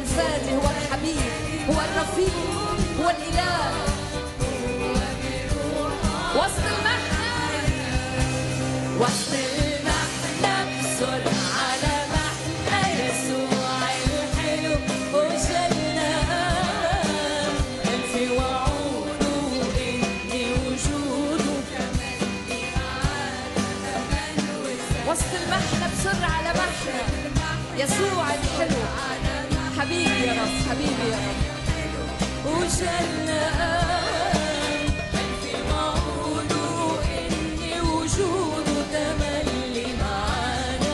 الفادي، هو الحبيب، هو الرفيق، هو الإله. وسط المحنة بصر على محنة يسوع الحلو وجالنا. كان في وعوده إني وجوده كمان معانا. وسط المحنة بصر على محنة يسوع الحلو. حبيبي يا رب، حبيبي يا رب وجالنا. كان في وعوده إني وجوده تملي معانا.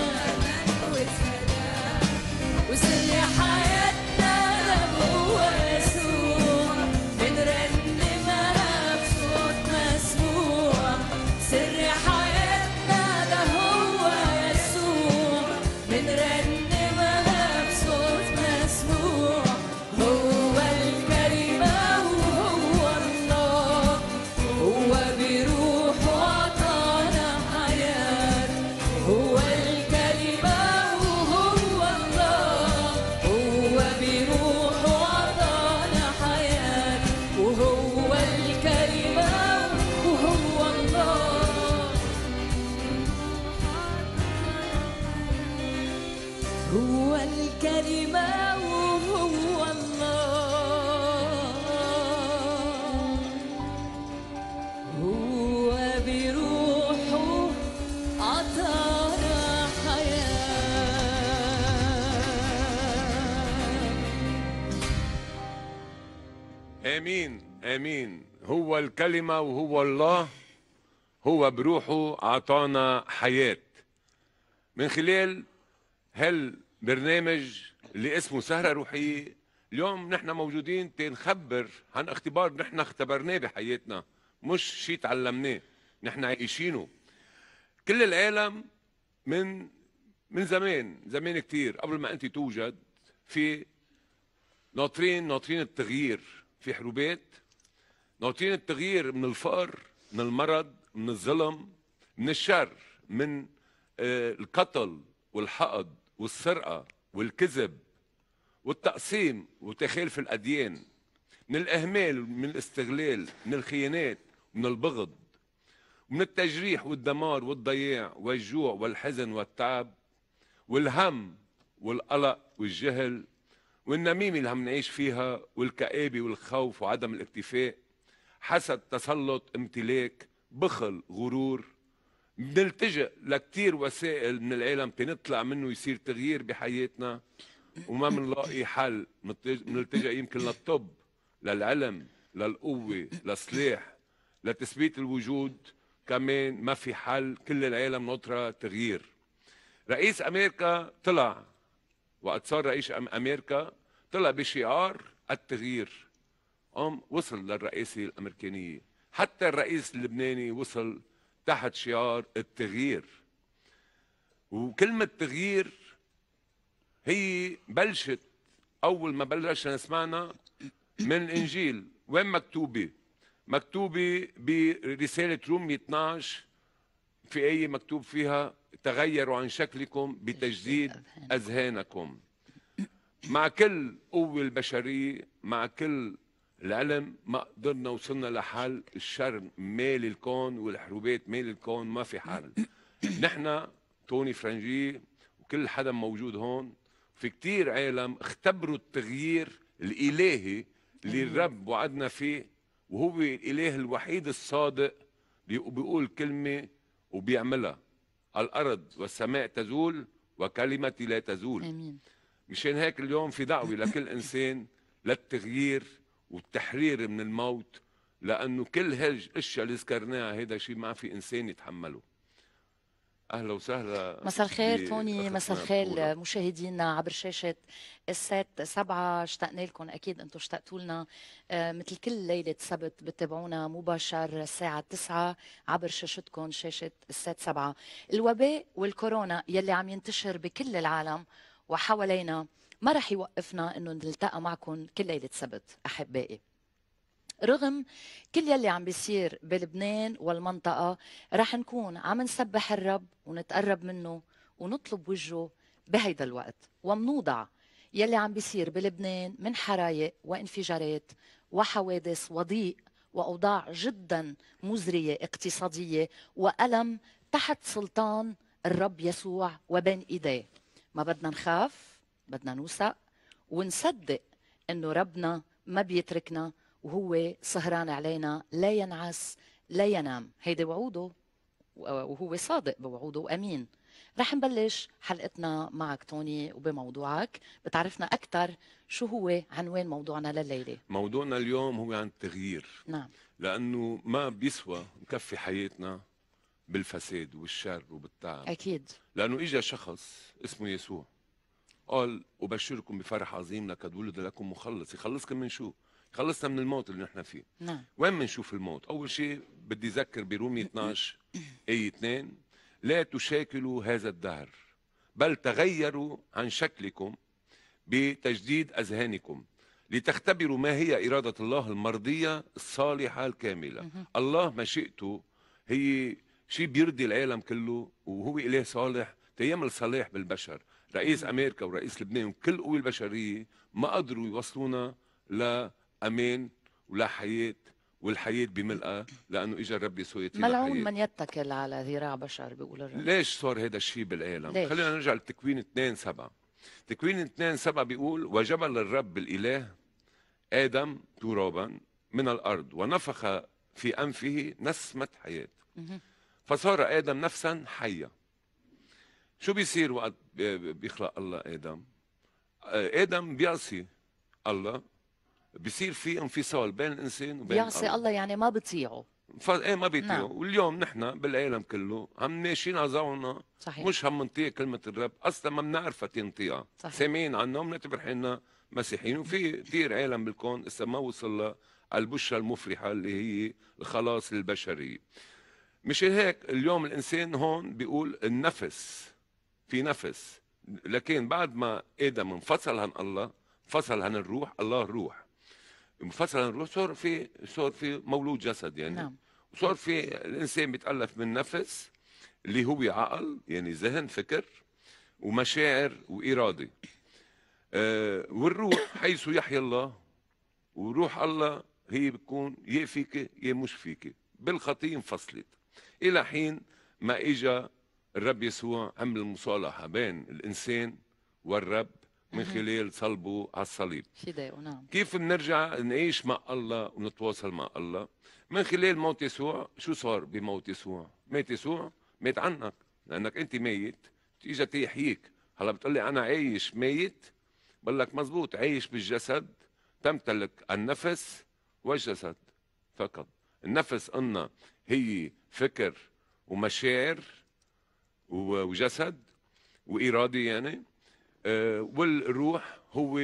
وسر حياتنا ده هو يسوع، بنرنمها بصوت مسموع. سر حياتنا ده هو يسوع، بنرنمها بصوت مسموع. هو الكلمة وهو الله، هو بروحه عطانا حياة. هو الكلمة وهو الله، هو بروحه عطانا حياة. وهو الكلمة وهو الله، هو الكلمة وهو الله، هو بروحه عطانا حياة. آمين آمين. هو الكلمة وهو الله، هو بروحه أعطانا حياة. من خلال هالبرنامج اللي اسمه سهرة روحية، اليوم نحن موجودين تنخبر عن اختبار نحن اختبرناه بحياتنا، مش شيء تعلمناه، نحن عايشينه. كل العالم من زمان كتير قبل ما انت توجد، في ناطرين التغيير، في حروبات، ناطرين التغيير من الفقر، من المرض، من الظلم، من الشر، من القتل والحقد والسرقة والكذب والتقسيم وتخالف الأديان، من الإهمال، من الاستغلال، من الخيانات، من البغض، من التجريح والدمار والضياع والجوع والحزن والتعب والهم والقلق والجهل والنميمة اللي عم نعيش فيها، والكآبة والخوف وعدم الاكتفاء، حسد، تسلط، امتلاك، بخل، غرور. بنلتجئ لكتير وسائل من العالم تنطلع منه يصير تغيير بحياتنا، وما بنلاقي حل. بنلتجئ يمكن للطب، للعلم، للقوة، للسلاح، لتثبيت الوجود. كمان ما في حل، كل العالم ناطرة تغيير. رئيس أمريكا طلع، وقت صار رئيس أمريكا طلع بشعار التغيير، وصل للرئاسة الأمريكانية. حتى الرئيس اللبناني وصل تحت شعار التغيير. وكلمة تغيير هي بلشت، أول ما بلشنا سمعنا من الإنجيل. وين مكتوبة؟ مكتوبة برسالة رومية 12، في آية مكتوب فيها: تغيروا عن شكلكم بتجديد أذهانكم. مع كل قوة البشرية، مع كل العلم، ما قدرنا وصلنا لحل. الشر مالي الكون والحروبات مالي الكون، ما في حل. نحن توني فرنجي وكل حدا موجود هون، في كتير عالم اختبروا التغيير الإلهي اللي الرب وعدنا فيه، وهو الإله الوحيد الصادق بيقول كلمة وبيعملها. الأرض والسماء تزول وكلمتي لا تزول. آمين. مشان هيك اليوم في دعوة لكل إنسان للتغيير والتحرير من الموت، لأنه كل هالاشياء اللي ذكرناها هيدا شيء ما في إنسان يتحمله. أهلا وسهلا. مساء الخير توني، مساء الخير مشاهدينا عبر شاشة السات 7. اشتقنا لكم، أكيد أنتم اشتقتوا لنا. مثل كل ليلة سبت بتتابعونا مباشر الساعة 9 عبر شاشتكم، شاشة السات 7. الوباء والكورونا يلي عم ينتشر بكل العالم وحوالينا ما رح يوقفنا انه نلتقى معكم كل ليلة سبت احبائي. رغم كل يلي عم بيصير بلبنان والمنطقة، رح نكون عم نسبح الرب ونتقرب منه ونطلب وجهه بهيدا الوقت، ومنوضع يلي عم بيصير بلبنان من حرايق وانفجارات وحوادث وضيق وأوضاع جدا مزرية اقتصادية وألم تحت سلطان الرب يسوع وبين إيديه. ما بدنا نخاف، بدنا نوثق ونصدق إنه ربنا ما بيتركنا وهو سهران علينا، لا ينعس لا ينام. هيدي وعوده وهو صادق بوعوده وأمين. رح نبلش حلقتنا معك توني وبموضوعك بتعرفنا أكثر شو هو عنوان موضوعنا لليلة. موضوعنا اليوم هو عن التغيير. نعم. لأنه ما بيسوى نكفي حياتنا بالفساد والشر وبالتعب. أكيد. لأنه إجا شخص اسمه يسوع قال أبشركم بفرح عظيم لقد ولد لكم مخلص. يخلصكم من شو؟ يخلصنا من الموت اللي نحن فيه. نعم. وين بنشوف الموت؟ أول شيء بدي أذكر برومية 12 آية 2: لا تشاكلوا هذا الدهر بل تغيروا عن شكلكم بتجديد أذهانكم لتختبروا ما هي إرادة الله المرضية الصالحة الكاملة. الله مشيئته هي شيء بيرضي العالم كله، وهو إله صالح تيعمل صلاح بالبشر. رئيس أمريكا ورئيس لبنان وكل القوى البشرية ما قدروا يوصلونا لأمان ولا حياة، والحياة بملئها، لأنه إجا الرب يسوع يعطينا ملعون حياة. من يتكل على ذراع بشر بيقول الرب. ليش صار هذا الشيء بالعالم؟ ليش؟ خلينا نرجع لتكوين 2:7. تكوين 2:7 بيقول: وجبل الرب الإله آدم ترابا من الأرض ونفخ في أنفه نسمة حياة فصار آدم نفسا حية. شو بيصير وقت بيخلق الله آدم؟ آدم بيعصي الله، بيصير في انفصال بين الإنسان وبين بيعصي الله يعني ما بطيعه. ايه ما بيطيعوا. نعم. واليوم نحن بالعالم كله عم ناشين عظاونا، صحيح. مش عم نطيع كلمة الرب، اصلا ما بنعرفها تنطيعها، سامعين عنها وبنعتبر حالنا مسيحيين. وفي كثير عالم بالكون لسه ما وصل لها البشرى المفرحة اللي هي الخلاص للبشرية. مشان هيك اليوم الانسان هون بيقول النفس، في نفس، لكن بعد ما ادم انفصل عن الله، انفصل عن الروح، الله الروح انفصل عن الروح، صار في مولود جسد يعني. نعم. وصار في الانسان بيتالف من نفس اللي هو عقل يعني ذهن فكر ومشاعر واراده، والروح حيث يحيى الله. وروح الله هي بتكون يا فيك يا مش فيك، بالخطيه انفصلت الى حين ما اجا الرب يسوع عمل المصالحه بين الانسان والرب من خلال صلبه على الصليب. فدائه. نعم. كيف بنرجع نعيش مع الله ونتواصل مع الله؟ من خلال موت يسوع. شو صار بموت يسوع؟ مات يسوع، مات عنك لانك انت ميت، اجى تيحييك. هلا بتقلي انا عايش ميت، بقول لك مزبوط، عايش بالجسد، تمتلك النفس والجسد فقط. النفس قلنا هي فكر ومشاعر وجسد وإرادة يعني، والروح هو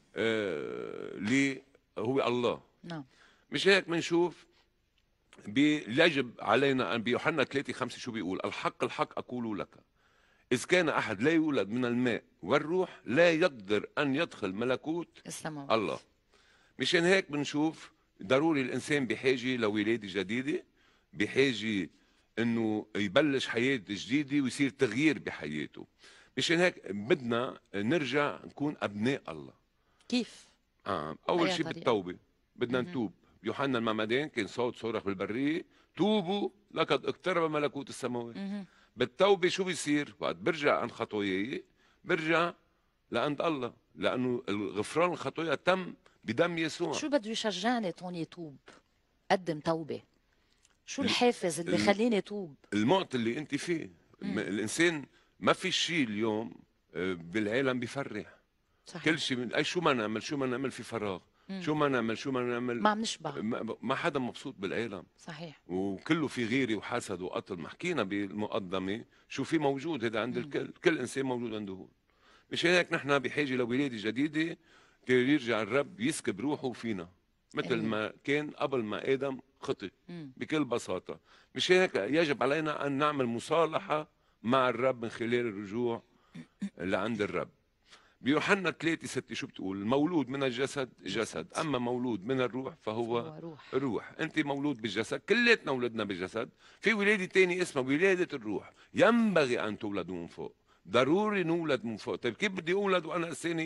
هو الله. نعم. مش هيك بنشوف يجب علينا ان بيوحنا 3:5 شو بيقول؟ الحق الحق اقول لك اذ كان احد لا يولد من الماء والروح لا يقدر ان يدخل ملكوت السماوات. الله. مشان هيك بنشوف ضروري الانسان بحاجه لولاده جديده، بحاجه انه يبلش حياه جديده ويصير تغيير بحياته. مشان هيك بدنا نرجع نكون ابناء الله. كيف؟ اول شيء بالتوبه، بدنا نتوب. يوحنا المعمدان كان صوت صورخ بالبريه: توبوا لقد اقترب ملكوت السماوات. بالتوبه شو بيصير؟ وقت برجع عن خطاياي برجع لعند الله، لانه غفران الخطايا تم بدم يسوع. شو بده يشجعني توني توب، قدم توبه؟ شو الحافز اللي يخليني توب؟ الموت اللي انت فيه. الانسان ما في شيء اليوم بالعالم بيفرح. صحيح. كل شيء، اي شو ما نعمل في فراغ. شو ما نعمل ما عم نشبع. ما حدا مبسوط بالعالم. صحيح. وكله في غيرة وحسد وقتل. ما حكينا بالمقدمة شو في موجود هذا عند الكل، كل انسان موجود عنده هون. مشان هيك نحن بحاجة لولادة جديدة يرجع الرب يسكب روحه فينا مثل ما كان قبل ما آدم خطئ، بكل بساطة. مش هيك يجب علينا أن نعمل مصالحة مع الرب من خلال الرجوع لعند الرب. بيوحنا 3:6 شو بتقول؟ المولود من الجسد جسد، أما مولود من الروح فهو روح. أنت مولود بالجسد، كليتنا ولدنا بالجسد. في ولادة تاني اسمها ولادة الروح. ينبغي أن تولدوا من فوق، ضروري نولد من فوق. طيب كيف بدي أولد وأنا لساني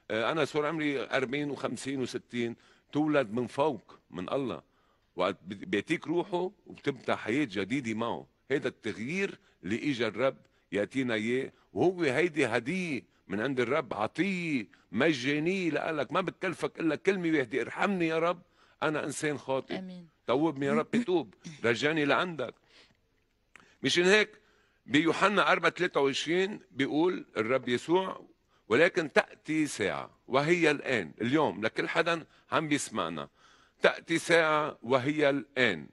انا صار عمري 40 و50 و60، تولد من فوق من الله، وقت بيعطيك روحه وبتبدا حياه جديده معه. هذا التغيير اللي اجى الرب ياتينا اياه، وهو هيدي هديه من عند الرب، عطيه مجانيه لك، ما بتكلفك الا كلمه واحده: ارحمني يا رب انا انسان خاطئ، امين. توبني يا رب توب، رجعني لعندك. مشان هيك بيوحنا 4:23 بيقول الرب يسوع: ولكن تأتي ساعة وهي الآن، اليوم لكل حدا عم بيسمعنا، تأتي ساعة وهي الآن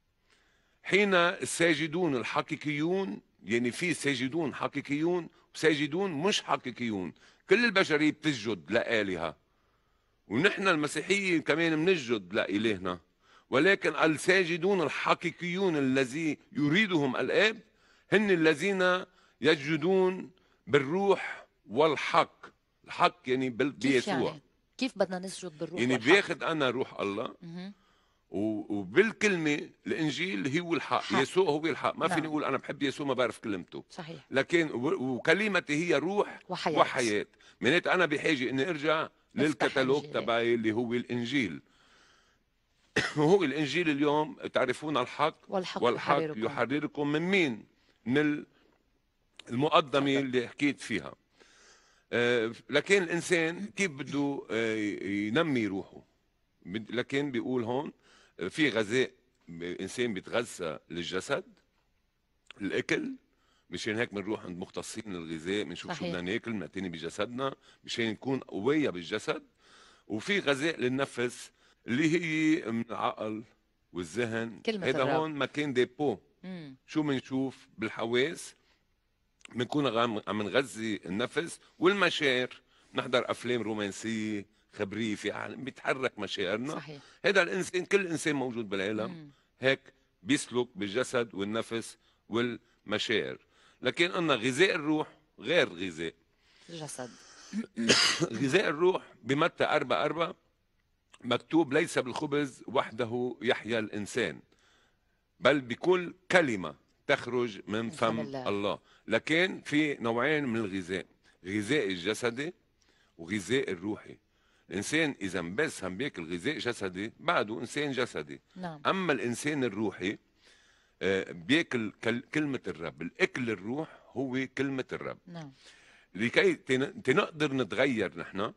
حين الساجدون الحقيقيون، يعني في ساجدون حقيقيون وساجدون مش حقيقيون. كل البشرية بتسجد لآلهة، ونحن المسيحيين كمان بنسجد لإلهنا، ولكن الساجدون الحقيقيون الذي يريدهم الآب هن الذين يسجدون بالروح والحق. الحق يعني كيف بيسوع. يعني؟ كيف بدنا نسجد بالروح يعني والحق؟ بياخد أنا روح الله وبالكلمة الإنجيل هو الحق، حق. يسوع هو الحق. ما فيني نعم. أقول أنا بحب يسوع ما بعرف كلمته، صحيح. لكن وكلمتي هي روح وحياة. وحياة. منيت أنا بحاجة إني أرجع افتح للكتالوج إنجيلي. تبعي اللي هو الإنجيل. وهو الإنجيل اليوم تعرفون الحق والحق والحق يحرركم. يحرركم من مين؟ من المقدمة تفضل. اللي حكيت فيها. لكن الإنسان كيف بده ينمي روحه؟ لكن بيقول هون في غذاء، الإنسان بيتغذى للجسد، الأكل. مشان هيك بنروح عند مختصين الغذاء بنشوف شو بدنا صحيح. ناكل بنعتني بجسدنا مشان نكون قوية بالجسد. وفي غذاء للنفس اللي هي من العقل والذهن. كلمة هذا الرب. هون مكان ديبو. مم. شو بنشوف بالحواس؟ بنكون عم نغذي النفس والمشاعر، نحضر افلام رومانسيه خبريه في عالم بيتحرك مشاعرنا. صحيح. هذا الانسان، كل انسان موجود بالعالم هيك بيسلك بالجسد والنفس والمشاعر. لكن قلنا غذاء الروح غير غذاء الجسد. غذاء الروح بمتى 4:4 مكتوب: ليس بالخبز وحده يحيا الإنسان بل بكل كلمة تخرج من من فم فم الله. الله. لكن في نوعين من الغذاء: غذاء الجسدي وغذاء الروحي. الإنسان إذا بس هم بياكل غذاء جسدي بعده إنسان جسدي. نعم. أما الإنسان الروحي بياكل كلمة الرب. الأكل الروح هو كلمة الرب. نعم. لكي تنقدر نتغير نحن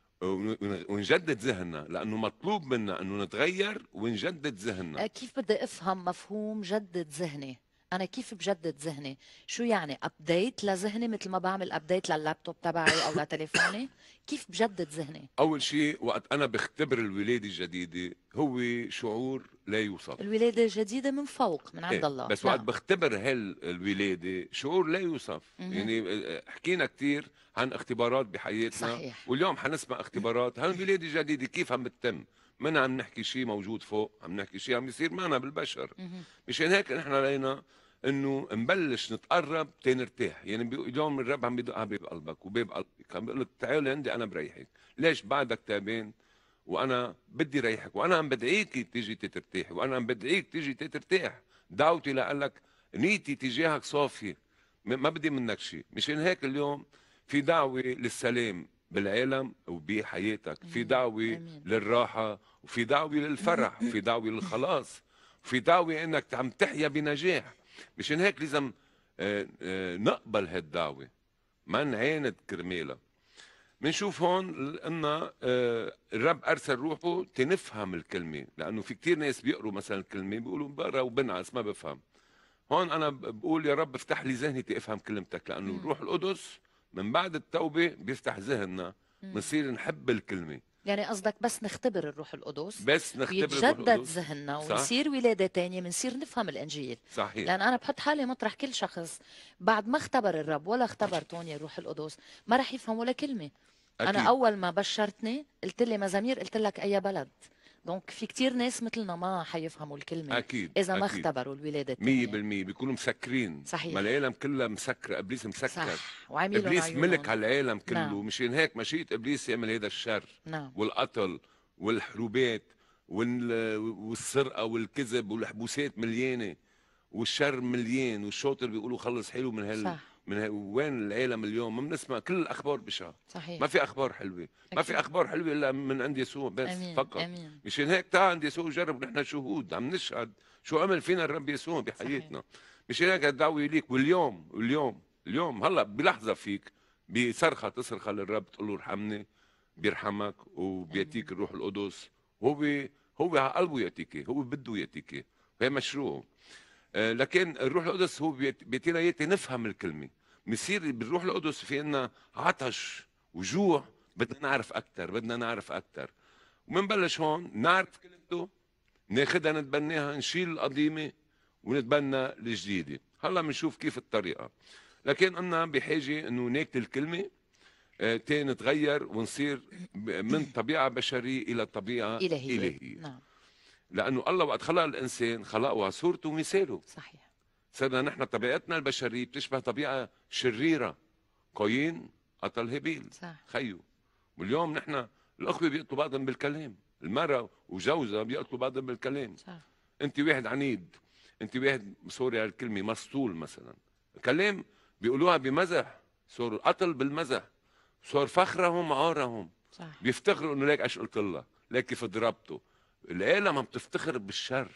ونجدد ذهننا، لانه مطلوب منا انه نتغير ونجدد ذهننا. كيف بدي افهم مفهوم جدد ذهني؟ انا كيف بجدد ذهني؟ شو يعني ابديت لذهني مثل ما بعمل ابديت لللابتوب تبعي او لتليفوني؟ كيف بجدد ذهني؟ اول شيء وقت انا بختبر الولاده الجديده هو شعور لا يوصف. الولادة الجديدة من فوق من عند الله. بس نعم. وقت بختبر هالولاده شعور لا يوصف. يعني حكينا كثير عن اختبارات بحياتنا. صحيح. واليوم حنسمع اختبارات عن الولاده الجديده كيف عم بتتم. ما عم نحكي شيء موجود فوق، عم نحكي شيء عم بيصير معنا بالبشر. مشان هيك نحن علينا انه نبلش نتقرب تنرتاح. يعني اليوم الرب عم بيدق على باب قلبك وباب قلبك، عم بيقول لك تعالي عندي انا بريحك. ليش بعدك تعبان وانا بدي ريحك، وانا عم بدعيك تيجي ترتاحي، وانا عم بدعيك تيجي ترتاح. دعوتي لك نيتي تجاهك صافيه، ما بدي منك شيء. مشان هيك اليوم في دعوه للسلام بالعالم وبحياتك، في دعوه آمين. للراحه، وفي دعوه للفرح، وفي دعوه للخلاص، وفي دعوه انك عم تحيا بنجاح. مشان هيك لازم نقبل هالدعوه، ما نعاند كرمالها. بنشوف هون ان الرب ارسل روحه تنفهم الكلمه، لانه في كتير ناس بيقروا مثلا الكلمه بيقولوا برا وبنعس ما بفهم. هون انا بقول يا رب افتح لي ذهني تفهم كلمتك، لانه الروح القدس من بعد التوبه بيفتح ذهننا، بنصير نحب الكلمه. يعني قصدك بس نختبر الروح القدس بس نختبر الروح ويتجدد القدس. ذهننا صح. ونصير ولادة تانية، بنصير نفهم الإنجيل. صحيح. لأن أنا بحط حالي مطرح كل شخص بعد ما اختبر الرب ولا اختبر توني الروح القدس ما رح يفهم ولا كلمة. أكيد. أنا أول ما بشرتني قلت لي مزامير، قلت لك أي بلد. دونك في كتير ناس مثلنا ما حيفهموا الكلمة أكيد. إذا ما أكيد. اختبروا الولادة 100% التانية. بيكونوا مسكرين. صحيح. ما العالم كلها مسكره، ابليس مسكر. صح. وعميلهم ابليس عيونهم. ملك على العالم كله. نعم. مشان هيك مشيئة ابليس يعمل هذا الشر. نعم. والقتل والحروبات والسرقه والكذب والحبوسات مليانه. والشر مليان، والشاطر بيقولوا خلص حلو صح. وين العالم اليوم ما بنسمع كل الاخبار بشعه. صحيح. ما في اخبار حلوه، ما في أكيد. اخبار حلوه الا من عند يسوع بس امين فقط. امين. مشان هيك تعال عند يسوع وجرب، نحن شهود عم نشهد شو عمل فينا الرب يسوع صحيح. بحياتنا. مشان هيك الدعوه ليك، واليوم هلا بلحظه فيك بصرخه تصرخ للرب تقول له ارحمني، بيرحمك وبياتيك امين. الروح القدس. هو على قلبه ياتيك، هو بده ياتيك، هي مشروع. لكن الروح القدس هو بيعطينا اياه نفهم الكلمه. بصير بالروح القدس في عنا عطش وجوع، بدنا نعرف اكثر، بدنا نعرف اكثر. ومنبلش هون نعرف كلمته، ناخدها نتبناها، نشيل القديمه ونتبنى الجديده. هلا بنشوف كيف الطريقه. لكن قلنا بحاجه انه ناكل الكلمه نتغير ونصير من طبيعه بشريه الى طبيعه الهيه. الهيه. نعم. لانه الله وقت خلق الانسان خلقه على صورته ومثاله. صحيح. صرنا نحن طبيعتنا البشريه بتشبه طبيعه شريره. قايين قتل هابيل صح. خيو. واليوم نحن الاخوه بيقتلوا بعضهم بالكلام، المراه وجوزها بيقتلوا بعضهم بالكلام. صح. انت واحد عنيد، انت واحد سوري على الكلمه مسطول مثلا، كلام بيقولوها بمزح، صار قتل بالمزح، صار فخرهم عارهم. صح. بيفتخروا انه ليك ايش قلت لها، ليك كيف ضربته. العالم عم تفتخر بالشر،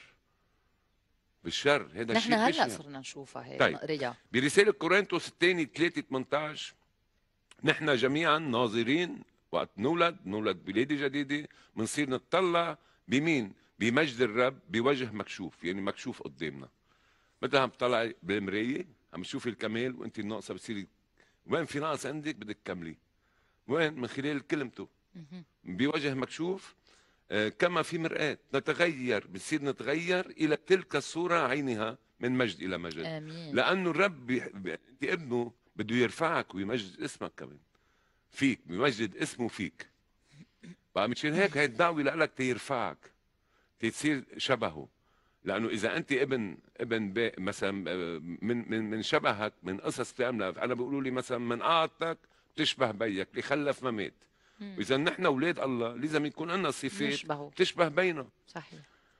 بالشر. هذا نحن الشيء هلا بشع. صرنا نشوفها هيك طيب نقريها. برسالة كورنثوس الثاني 3:18 نحن جميعا ناظرين وقت نولد بولادة جديدة بنصير نتطلع بمين؟ بمجد الرب بوجه مكشوف، يعني مكشوف قدامنا. مثل عم تطلع بالمراية عم تشوفي الكمال وانت الناقصة بتصيري وين في ناقص عندك بدك تكملي. وين؟ من خلال كلمته بوجه مكشوف. كما في مرآة نتغير، بنصير نتغير إلى تلك الصورة عينها من مجد إلى مجد. امين. لأنه الرب أنت ابنه بده يرفعك ويمجد اسمك كمان فيك، بيمجد اسمه فيك. بقى مشان هيك هي الدعوة لك تيرفعك، تصير شبهه. لأنه إذا أنت ابن مثلا من شبهك، من قصص بتعملها. أنا بيقولوا لي مثلا من قعدتك بتشبه بيك اللي خلف ما مات. واذا نحن اولاد الله لازم يكون لنا صفات نشبهه. تشبه بينا. صحيح.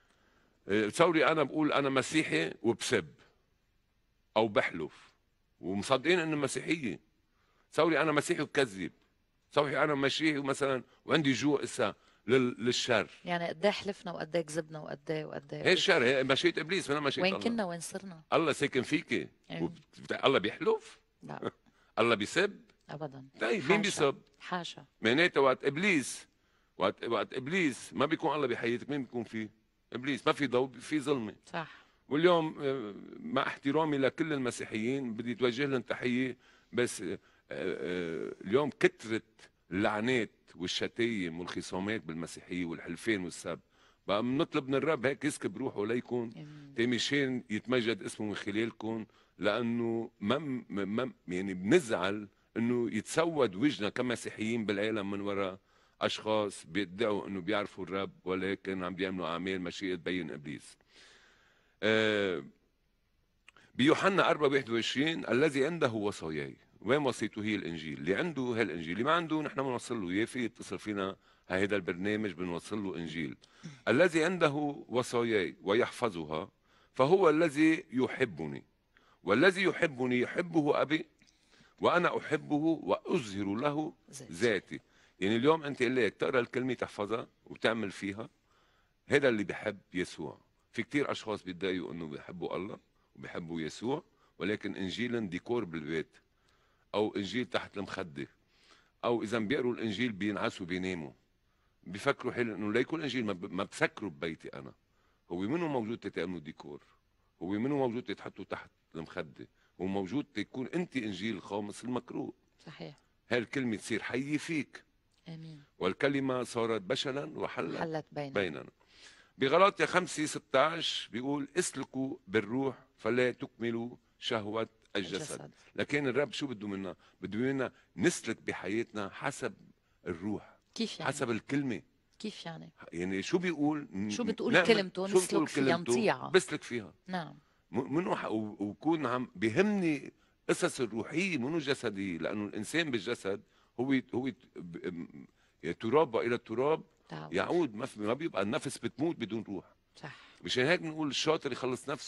تصوري انا بقول انا مسيحي وبسب او بحلف ومصدقين انه مسيحيه. تصوري انا مسيحي وبكذب. تصوري انا مسيحي مثلا وعندي جوع اسا للشر. يعني قد ايه حلفنا وقد ايه كذبنا وقد ايه وقد هي ايه. الشر، هي مشيئة ابليس من مشيئة وين الله. كنا وين صرنا. الله ساكن فيكي أيوة. الله بيحلف؟ لا الله بيسب؟ ابدا. طيب مين بيسب؟ حاشا. معناتها وقت ابليس ما بيكون الله بحياتك، مين بيكون فيه؟ ابليس. ما في ضوء، في ظلمه. صح. واليوم مع احترامي لكل المسيحيين بدي اتوجه لهم تحيه، بس اليوم كثرت اللعنات والشتايم والخصامات بالمسيحيه والحلفان والسب. بقى بنطلب من الرب هيك يسكب روحه ليكون مشان يتمجد اسمه من خلالكم. لانه يعني بنزعل انه يتسود وجهنا كمسيحيين بالعالم من وراء اشخاص بيدعوا انه بيعرفوا الرب ولكن عم بيعملوا اعمال مشيئه تبين ابليس. بيوحنا 4:21 الذي عنده وصاياي. وين وصيته؟ هي الانجيل. اللي عنده هي الانجيل، اللي ما عنده نحن بنوصل له اياه. في يتصل فينا هذا البرنامج بنوصل له انجيل. الذي عنده وصاياي ويحفظها فهو الذي يحبني، والذي يحبني يحبه ابي وانا احبه واظهر له ذاتي. يعني اليوم انت ليك تقرا الكلمه تحفظها وتعمل فيها، هذا اللي بحب يسوع. في كتير اشخاص بيتضايقوا انه بيحبوا الله وبيحبوا يسوع ولكن انجيل ديكور بالبيت او انجيل تحت المخده، او اذا بيقروا الانجيل بينعسوا بيناموا. بيفكروا حلو انه ليكون الانجيل ما بسكروا ببيتي انا. هو منه موجود تتعملوا ديكور، هو منه موجود تتحطوا تحت المخده، هو موجود تكون انت انجيل خامس المقروء. صحيح. هالكلمه تصير حيه فيك. امين. والكلمه صارت بشرا وحلت بيننا. بغلاطيا 5:16 بيقول اسلكوا بالروح فلا تكملوا شهوة الجسد. لكن الرب شو بده منا؟ بده منا نسلك بحياتنا حسب الروح. كيف يعني؟ حسب الكلمة. كيف يعني؟ يعني شو بيقول؟ شو بتقول كلمته؟ نسلك فيها، نطيعها. بسلك فيها. نعم. منو وكون عم بيهمني قصص الروحية منو الجسدية. لأنه الإنسان بالجسد هو تراب وإلى التراب يعود. ما بيبقى النفس بتموت بدون روح. صح. مشان هيك بنقول الشاطر يخلص نفسه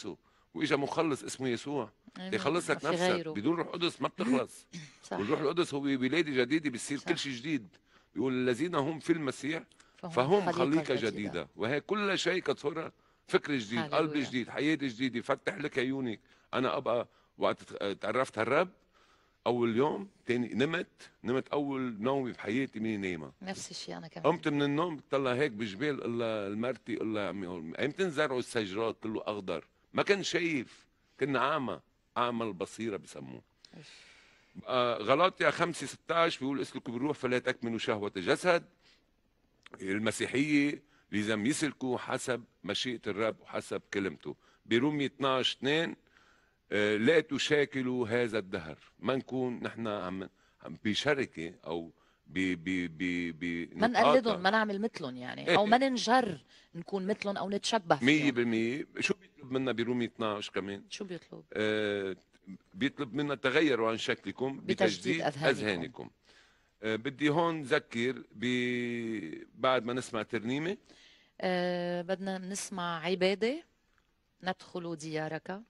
واجا مخلص اسمه يسوع يخلص لك في نفسك. غيره. بدون روح القدس ما بتخلص. صح. والروح القدس هو ولادة جديدة، بيصير صح. كل شيء جديد. بيقول الذين هم في المسيح فهم خليقة خليقة جديدة، وهي كل شيء قد صار. فكر جديد، قلب هاليلويا. جديد، حياة جديدة. فتح لك عيونك. أنا أبقى وقت تعرفت هالرب أول يوم تاني نمت أول نومي بحياتي مين نايمة. نفس الشيء أنا كمان. قمت من النوم بطلع هيك بجبال، إلا المرتي إلا أيمتى زرعوا الشجرات كله أخضر، ما كان شايف، كنا أعمى البصيرة بسموه. غلاطيا 5:16 بيقول اسلكوا بالروح فلا تكملوا شهوة الجسد. المسيحية لازم يسلكوا حسب مشيئة الرب وحسب كلمته. برومية 12:2 لا تشاكلوا هذا الدهر. ما نكون نحن عم بشركة أو ما نقلدهم، ما نعمل مثلهم يعني، أو ما ننجر نكون مثلهم أو نتشبه فيهم. 100%. شو بيطلب منا برومية 12 كمان؟ شو بيطلب؟ بيطلب منا تغيروا عن شكلكم بتجديد أذهانكم. بدي هون ذكر بعد ما نسمع ترنيمة بدنا نسمع عبادة. ندخل ديارك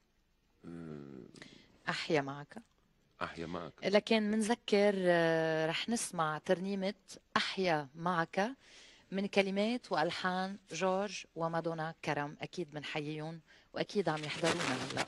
أحيا معك. أحيا معك. لكن منذكر رح نسمع ترنيمة أحيا معك من كلمات وألحان جورج ومادونا كرم. أكيد بنحييهم وأكيد عم يحضرونا هلأ.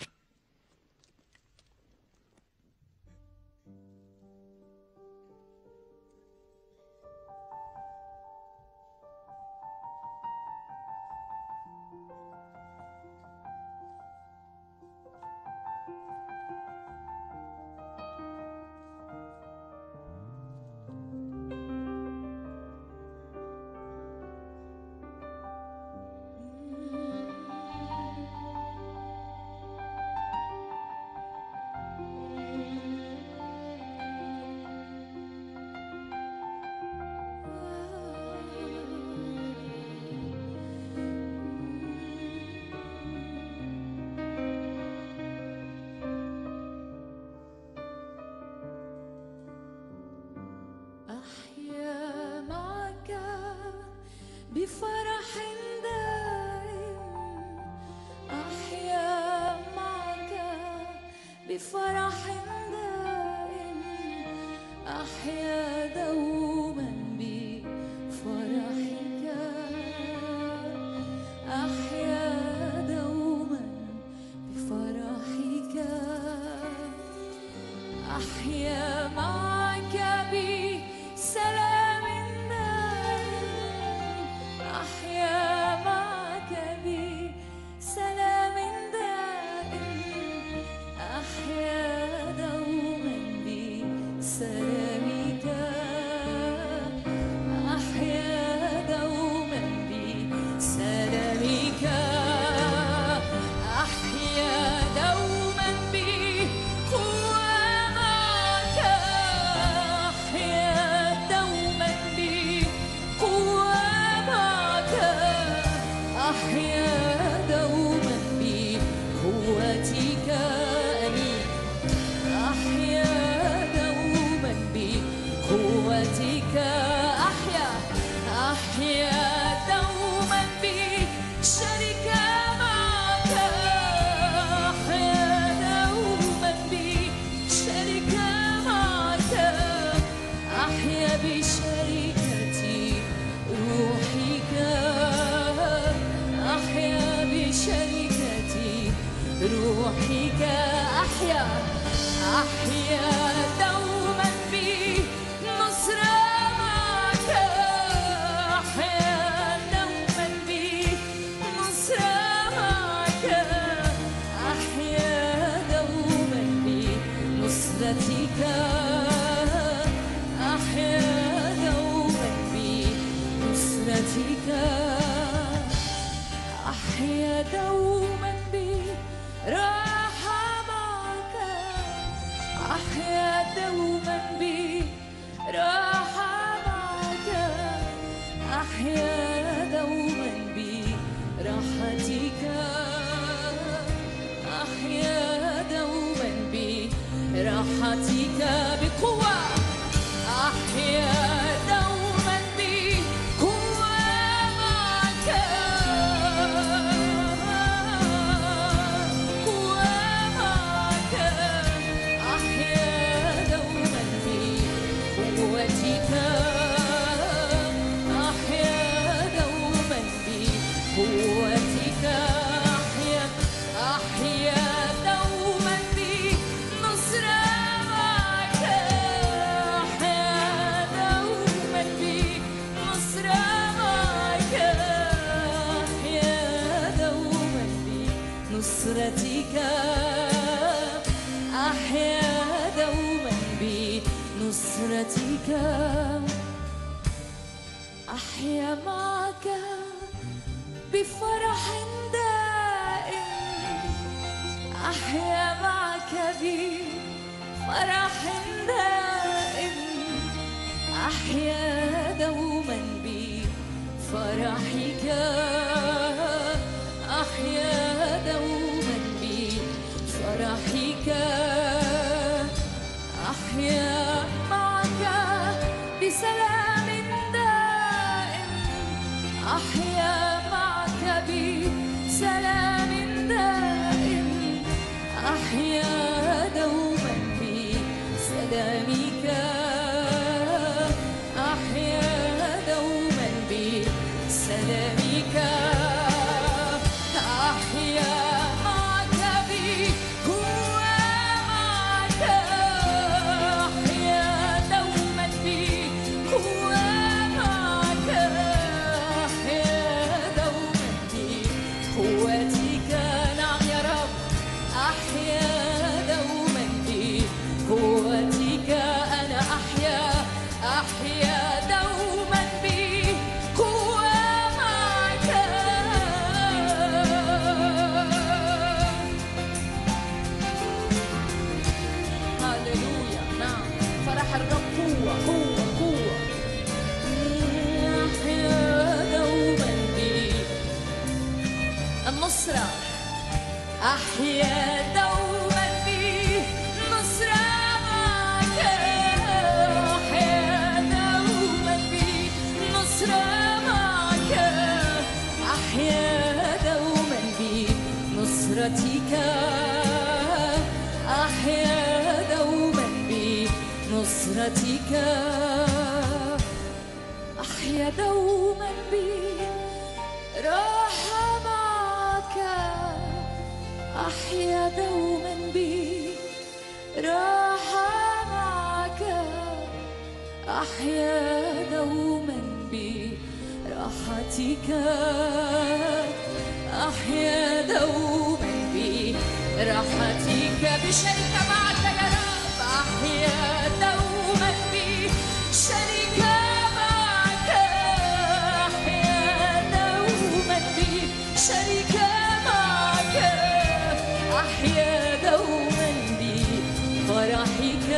بفرح دائم أحيا معك، بفرح دائم أحيا دوما بفرحك، أحيا دوما بفرحك، أحيا معك بسلام أحيا معك بسلام دائم، أحيا دوما بسلامك، أحيا دوما بسلامك، أحيا دوما بقوة معك، أحيا دوما بقوة أحيا دوما بقوتك، أحيا دوما بقوتك، أحيا دوما بشركة معك، أحيا دوما بشركة معك، أحيا بشركة روحك، أحيا بشركة روحك، أحيا دوما بنصرة معك، أحيا دوما بنصرة معك، أحيا دوما بنصرتك، أحيا دوما بنصرتك، أحيا دوما براحة معك، أحيا دوما براحة معك، أحيا دوما براحتك، أحيا دوما براحتك بقوة، أحيا دوما بقوة معك، قوة نصرتك أحيا معك بفرح دائم أحيا معك بفرح دائم أحيا دوما بفرحك أحيا دوما بفرحك أحيا معك بسلام دائم أحيا معك بسلام دائم أحيا دوما بسلامك أحيا دوما بسلامك أحيا معك بقوة معك أحيا دوما بقوة معك أحيا دوما بقوتك نعم يا رب أحيا دوما بقوتك أنا أحيا دوما بقوة معك هللويا نعم فرح الرب قوة قوة قوة أحيا دوما بالنصرة أحيا دوما بالنصرة معك أحيا دوما بالنصرة معك أحيا دوما بنصرتك أحيا دوما بنصرتك أحيا دوما براحة معك أحيا دوما براحة معك أحيا دوما براحتك أحيا دوما براحتك بشركة معك يا رب أحيا دوما بشركة معك أحيا دوما بشركة معك أحيا دوما بفرحك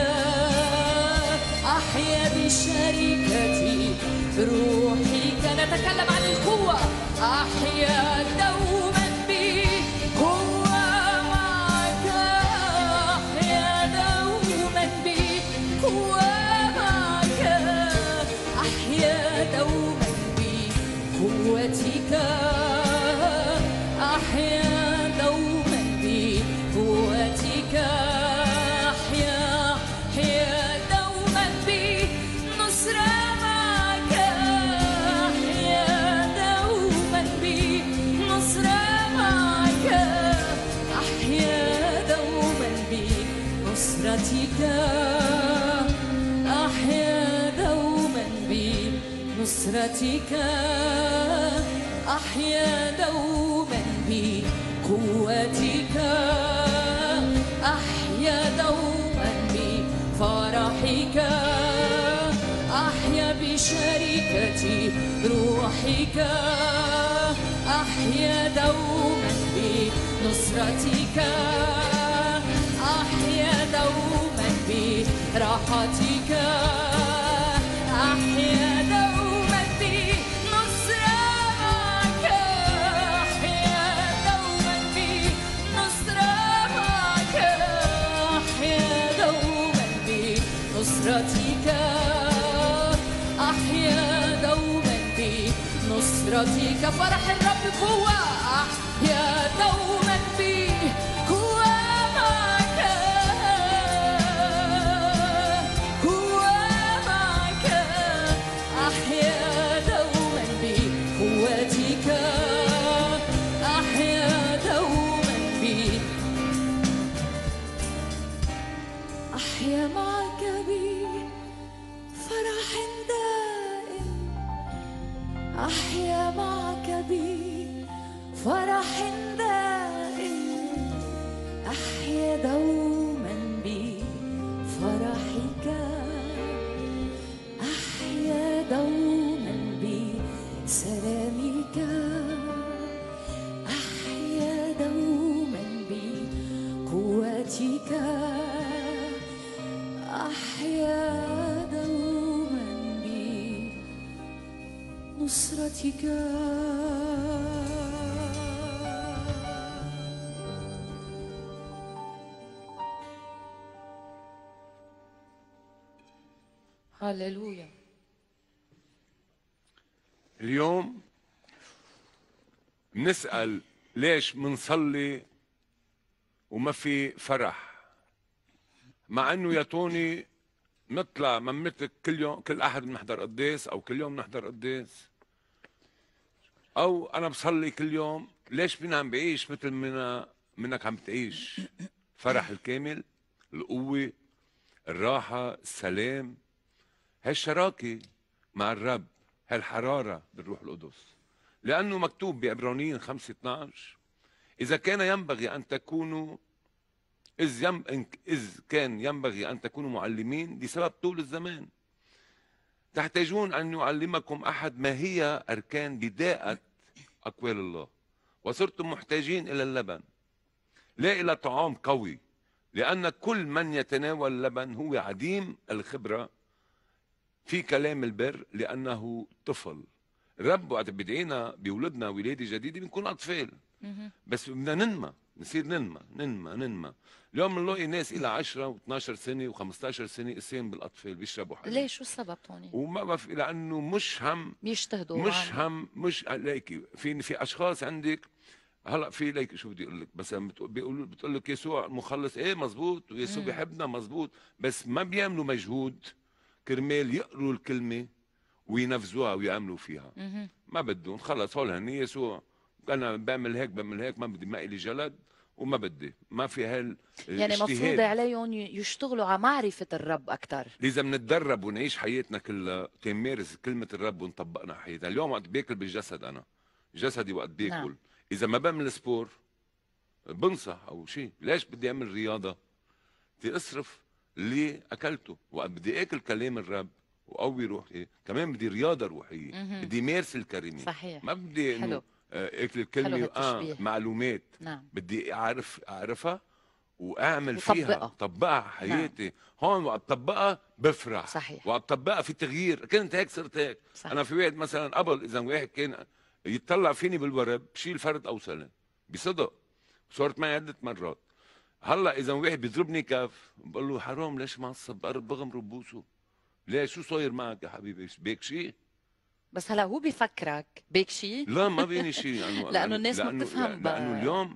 أحيا بشركة روحك نتكلم عن القوة أحيا دوما بقوة معك أحيا دوما بقوة معك أحيا دوما بقوتك أحيا دوما بقوتك أحيا دوما بنصرة معك أحيا دوما بنصرة معك أحيا دوما بنصرتك أحيا دوما بنصرتك أحيا دوما بقوتك أحيا دوما بفرحك أحيا بشركة روحك أحيا دوما بنصرتك أحيا دوما براحتك أحيا دوما بنصرة معك أحيا دوما بنصرة معك أحيا دوما بنصرتك أحيا دوما بنصرتك فرح الرب قوة أحيا دوما بقوة معك قوة معك أحيا دوما بقوتك أحيا دوما أحيا معك بفرح دائم أحيا معك بفرح دائم أحيا دوما بفرحك نصرتك هللويا. اليوم بنسأل ليش منصلي وما في فرح، مع انه يا توني نطلع ممتك كل يوم، كل احد بنحضر قداس او كل يوم نحضر قداس، او انا بصلي كل يوم. ليش فينا عم بعيش مثل منك عم تعيش؟ فرح الكامل، القوة، الراحة، السلام، هالشراكة مع الرب، هالحرارة بالروح القدس. لأنه مكتوب بعبرانيين 5:12 إذا كان ينبغي أن تكونوا إذ كان ينبغي أن تكونوا معلمين بسبب طول الزمان تحتاجون أن يعلمكم أحد ما هي أركان بداءة أقوال الله، وصرتم محتاجين إلى اللبن لا إلى طعام قوي، لأن كل من يتناول اللبن هو عديم الخبرة في كلام البر لأنه طفل. الرب وقت بدعينا بيولدنا ولادة جديدة بنكون أطفال، بس بدنا ننمى، نصير ننمى. اليوم بنلاقي ناس إلى 10 و12 سنة و15 سنة قسام بالأطفال بيشربوا حليب. ليش؟ شو السبب توني؟ وما بف... لأنه مش هم بيجتهدوا مش ليكي في أشخاص عندك هلا في ليك شو بدي اقول لك، مثلا بتقول لك يسوع مخلص، ايه مزبوط، ويسوع بيحبنا مزبوط، بس ما بيعملوا مجهود كرمال يقروا الكلمه وينفذوها ويعملوا فيها. ما بدهم، خلص هول هني يسوع انا بعمل هيك ما بدي، ما الي جلد وما بدي، ما في يعني مفروض عليهم يشتغلوا على معرفة الرب أكثر. لذا بنتدرب ونعيش حياتنا كلها تنمارس كلمة الرب ونطبقنا حياتنا. اليوم وقت باكل بالجسد، أنا جسدي وقت باكل نعم. إذا ما بعمل سبور بنصح أو شيء، ليش بدي أعمل رياضة؟ بدي أصرف اللي أكلته. وقت بدي آكل كلام الرب وقوي روحي، كمان بدي رياضة روحية، بدي مارس الكلمة. صحيح. ما بدي إنه آكل الكلمة معلومات. نعم. بدي أعرفها وأعمل وطبقها. فيها، طبقها حياتي. نعم. هون وقت طبقها بفرح. صحيح. وقت طبقها في تغيير، كنت هيك صرت هيك. صحيح. أنا في واحد مثلا قبل، إذا واحد كان يتطلع فيني بالورب بشيل فرد أو سلام بصدق، صارت معي عدة مرات. هلا إذا واحد بيضربني كف بقول له حرام ليش معصب، بغمر ببوسه، ليش شو صاير معك يا حبيبي، بيك شيء؟ بس هلا هو بيفكرك بيك شيء؟ لا ما بيني شيء. لأنه الناس ما بتفهم لأنه اليوم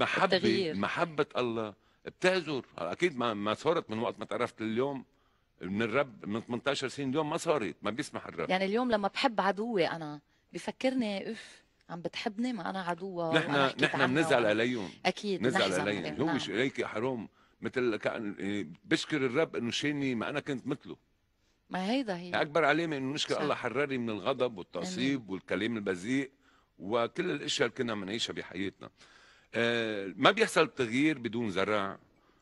محبة الله بتعذر. أكيد ما صارت من وقت ما تعرفت اليوم من الرب من 18 سنة، اليوم ما صارت، ما بيسمح الرب. يعني اليوم لما بحب عدوي أنا بفكرني عم بتحبني، ما أنا عدوة. نحن بنزعل عليهم. أكيد نزعل عليهم. هو نعم. ليكي حرام، مثل بشكر الرب انه شاني ما انا كنت مثله. ما هيدا هي اكبر علامه انه نشكر الله حررني من الغضب والتعصيب والكلام البذيء وكل الاشياء اللي كنا بنعيشها بحياتنا. ما بيحصل تغيير بدون زرع،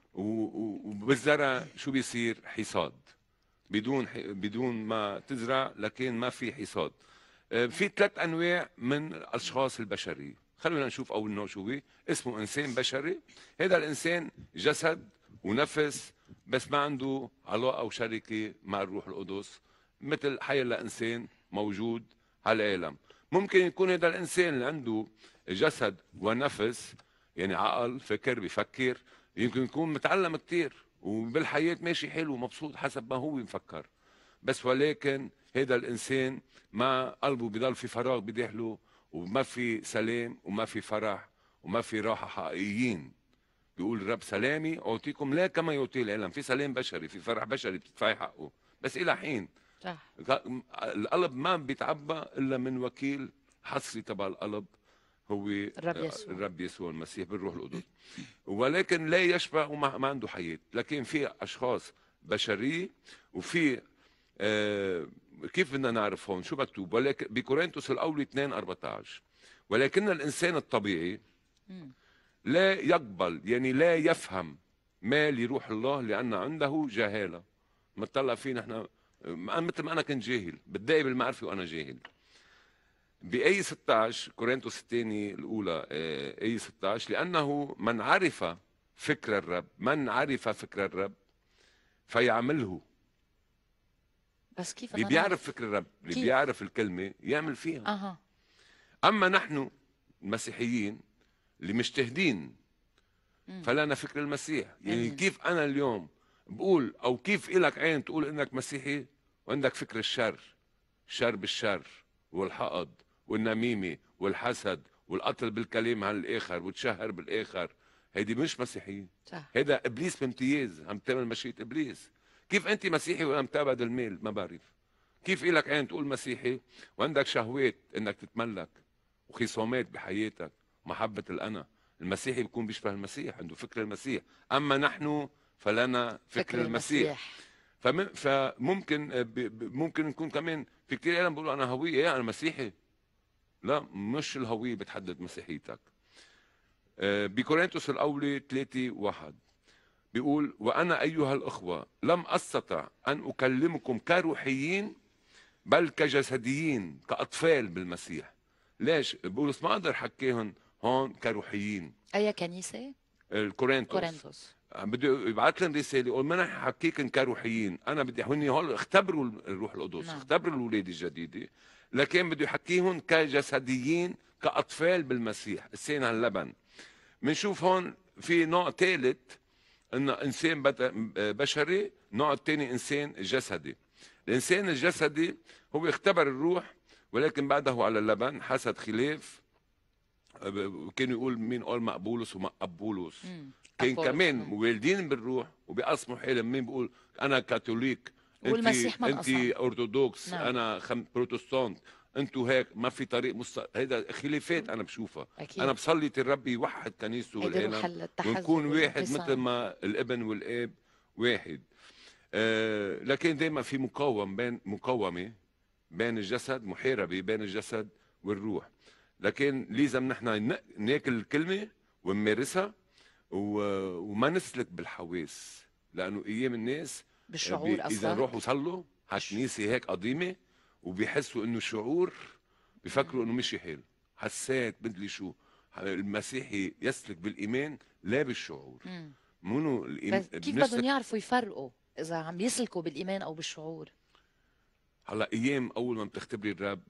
وبالزرع شو بيصير؟ حصاد. بدون ما تزرع لكن ما في حصاد. في 3 انواع من الاشخاص البشريه. خلونا نشوف اول نوع شو هو. اسمه انسان بشري. هذا الانسان جسد ونفس، بس ما عنده علاقه او شركه مع الروح القدس، مثل حيلا انسان موجود على العالم. ممكن يكون هذا الانسان اللي عنده جسد ونفس، يعني عقل، فكر، بيفكر، يمكن يكون متعلم كتير وبالحياه ماشي حلو ومبسوط حسب ما هو مفكر، بس ولكن هذا الانسان ما قلبه بضل في فراغ بداخله، وما في سلام وما في فرح وما في راحه حقيقيين. بيقول الرب سلامي اعطيكم لا كما يعطي العالم. في سلام بشري، في فرح بشري بتدفعي حقه، بس الى حين. صح. القلب ما بيتعبى الا من وكيل حصري تبع القلب، هو الرب يسوع المسيح بالروح القدس. ولكن لا يشبع وما عنده حياه. لكن في اشخاص بشريه، وفي كيف بدنا نعرف هون شو مكتوب؟ ولكن بكورنثوس الاول 2:14 ولكن الانسان الطبيعي لا يقبل، يعني لا يفهم ما لروح الله لان عنده جهاله. مطلع فينا احنا مثل ما انا كنت جاهل، بتضايق بالمعرفه وانا جاهل. بآية 16 كورنثوس الثاني الاولى آية 16 لانه من عرف فكر الرب فيعمله. بس كيف اللي بدنا نعرف؟ بيعرف فكر الرب، اللي كيف؟ بيعرف الكلمة يعمل فيها. اها. أما نحن المسيحيين اللي مجتهدين فلنا فكر المسيح. يعني آمين. كيف أنا اليوم بقول، أو كيف إلك عين تقول إنك مسيحي وعندك فكر الشر، الشر بالشر والحقد والنميمة والحسد والقتل بالكلام عن الآخر وتشهر بالآخر، هيدي مش مسيحيين. صح. هيدا إبليس بامتياز، عم تعمل مشيئة إبليس. كيف أنت مسيحي وعم تابد المال؟ ما بعرف. كيف إلك عين تقول مسيحي وعندك شهوات إنك تتملك وخصامات بحياتك، محبة الأنا؟ المسيحي بيكون بيشبه المسيح، عنده فكر المسيح. أما نحن فلنا فكر المسيح. فممكن ممكن نكون كمان في كثير عالم بيقولوا أنا هوية، أنا مسيحي. لا، مش الهوية بتحدد مسيحيتك. بكورنثوس الأولى 3:1 بيقول: وأنا أيها الأخوة لم أستطع أن أكلمكم كروحيين بل كجسديين، كأطفال بالمسيح. ليش؟ بولس ما قدر حكيهم هون كروحيين. اي كنيسه؟ الكورنثوس. كورنثوس. بده يبعث لهم رساله يقول ما انا حكيكم كروحيين، انا بدي هن هول اختبروا الروح القدس. نعم. اختبروا الولاده الجديده، لكن بده يحكيهم كجسديين، كاطفال بالمسيح، السين على اللبن. بنشوف هون في نوع ثالث، انه انسان بشري، النوع الثاني انسان جسدي. الانسان الجسدي هو اختبر الروح ولكن بعده على اللبن حسد خلاف. كانوا يقول مين قال مقبولس ومقبولس. كان كمان والدين بالروح وبيقسموا حالهم، مين بيقول انا كاثوليك، والمسيح انت ارثوذكس، نعم. انا بروتستانت، انتوا هيك، ما في طريق هيدا خلافات انا بشوفها. أكيد. انا بصلي الرب يوحد كنيسته والعالم ونكون واحد مثل ما الابن والاب واحد. لكن دائما في مقاومه بين الجسد، محاربه بين الجسد والروح. لكن لازم نحن ناكل الكلمه ونمارسها وما نسلك بالحواس، لانه ايام الناس بالشعور اذا روحوا صلوا على كنيسه هيك قديمه وبيحسوا انه شعور، بيفكروا انه مشي حال، حسيت بدلي شو. المسيحي يسلك بالايمان لا بالشعور. منو كيف بدهم يعرفوا يفرقوا اذا عم يسلكوا بالايمان او بالشعور؟ هلا ايام اول ما بتختبري الرب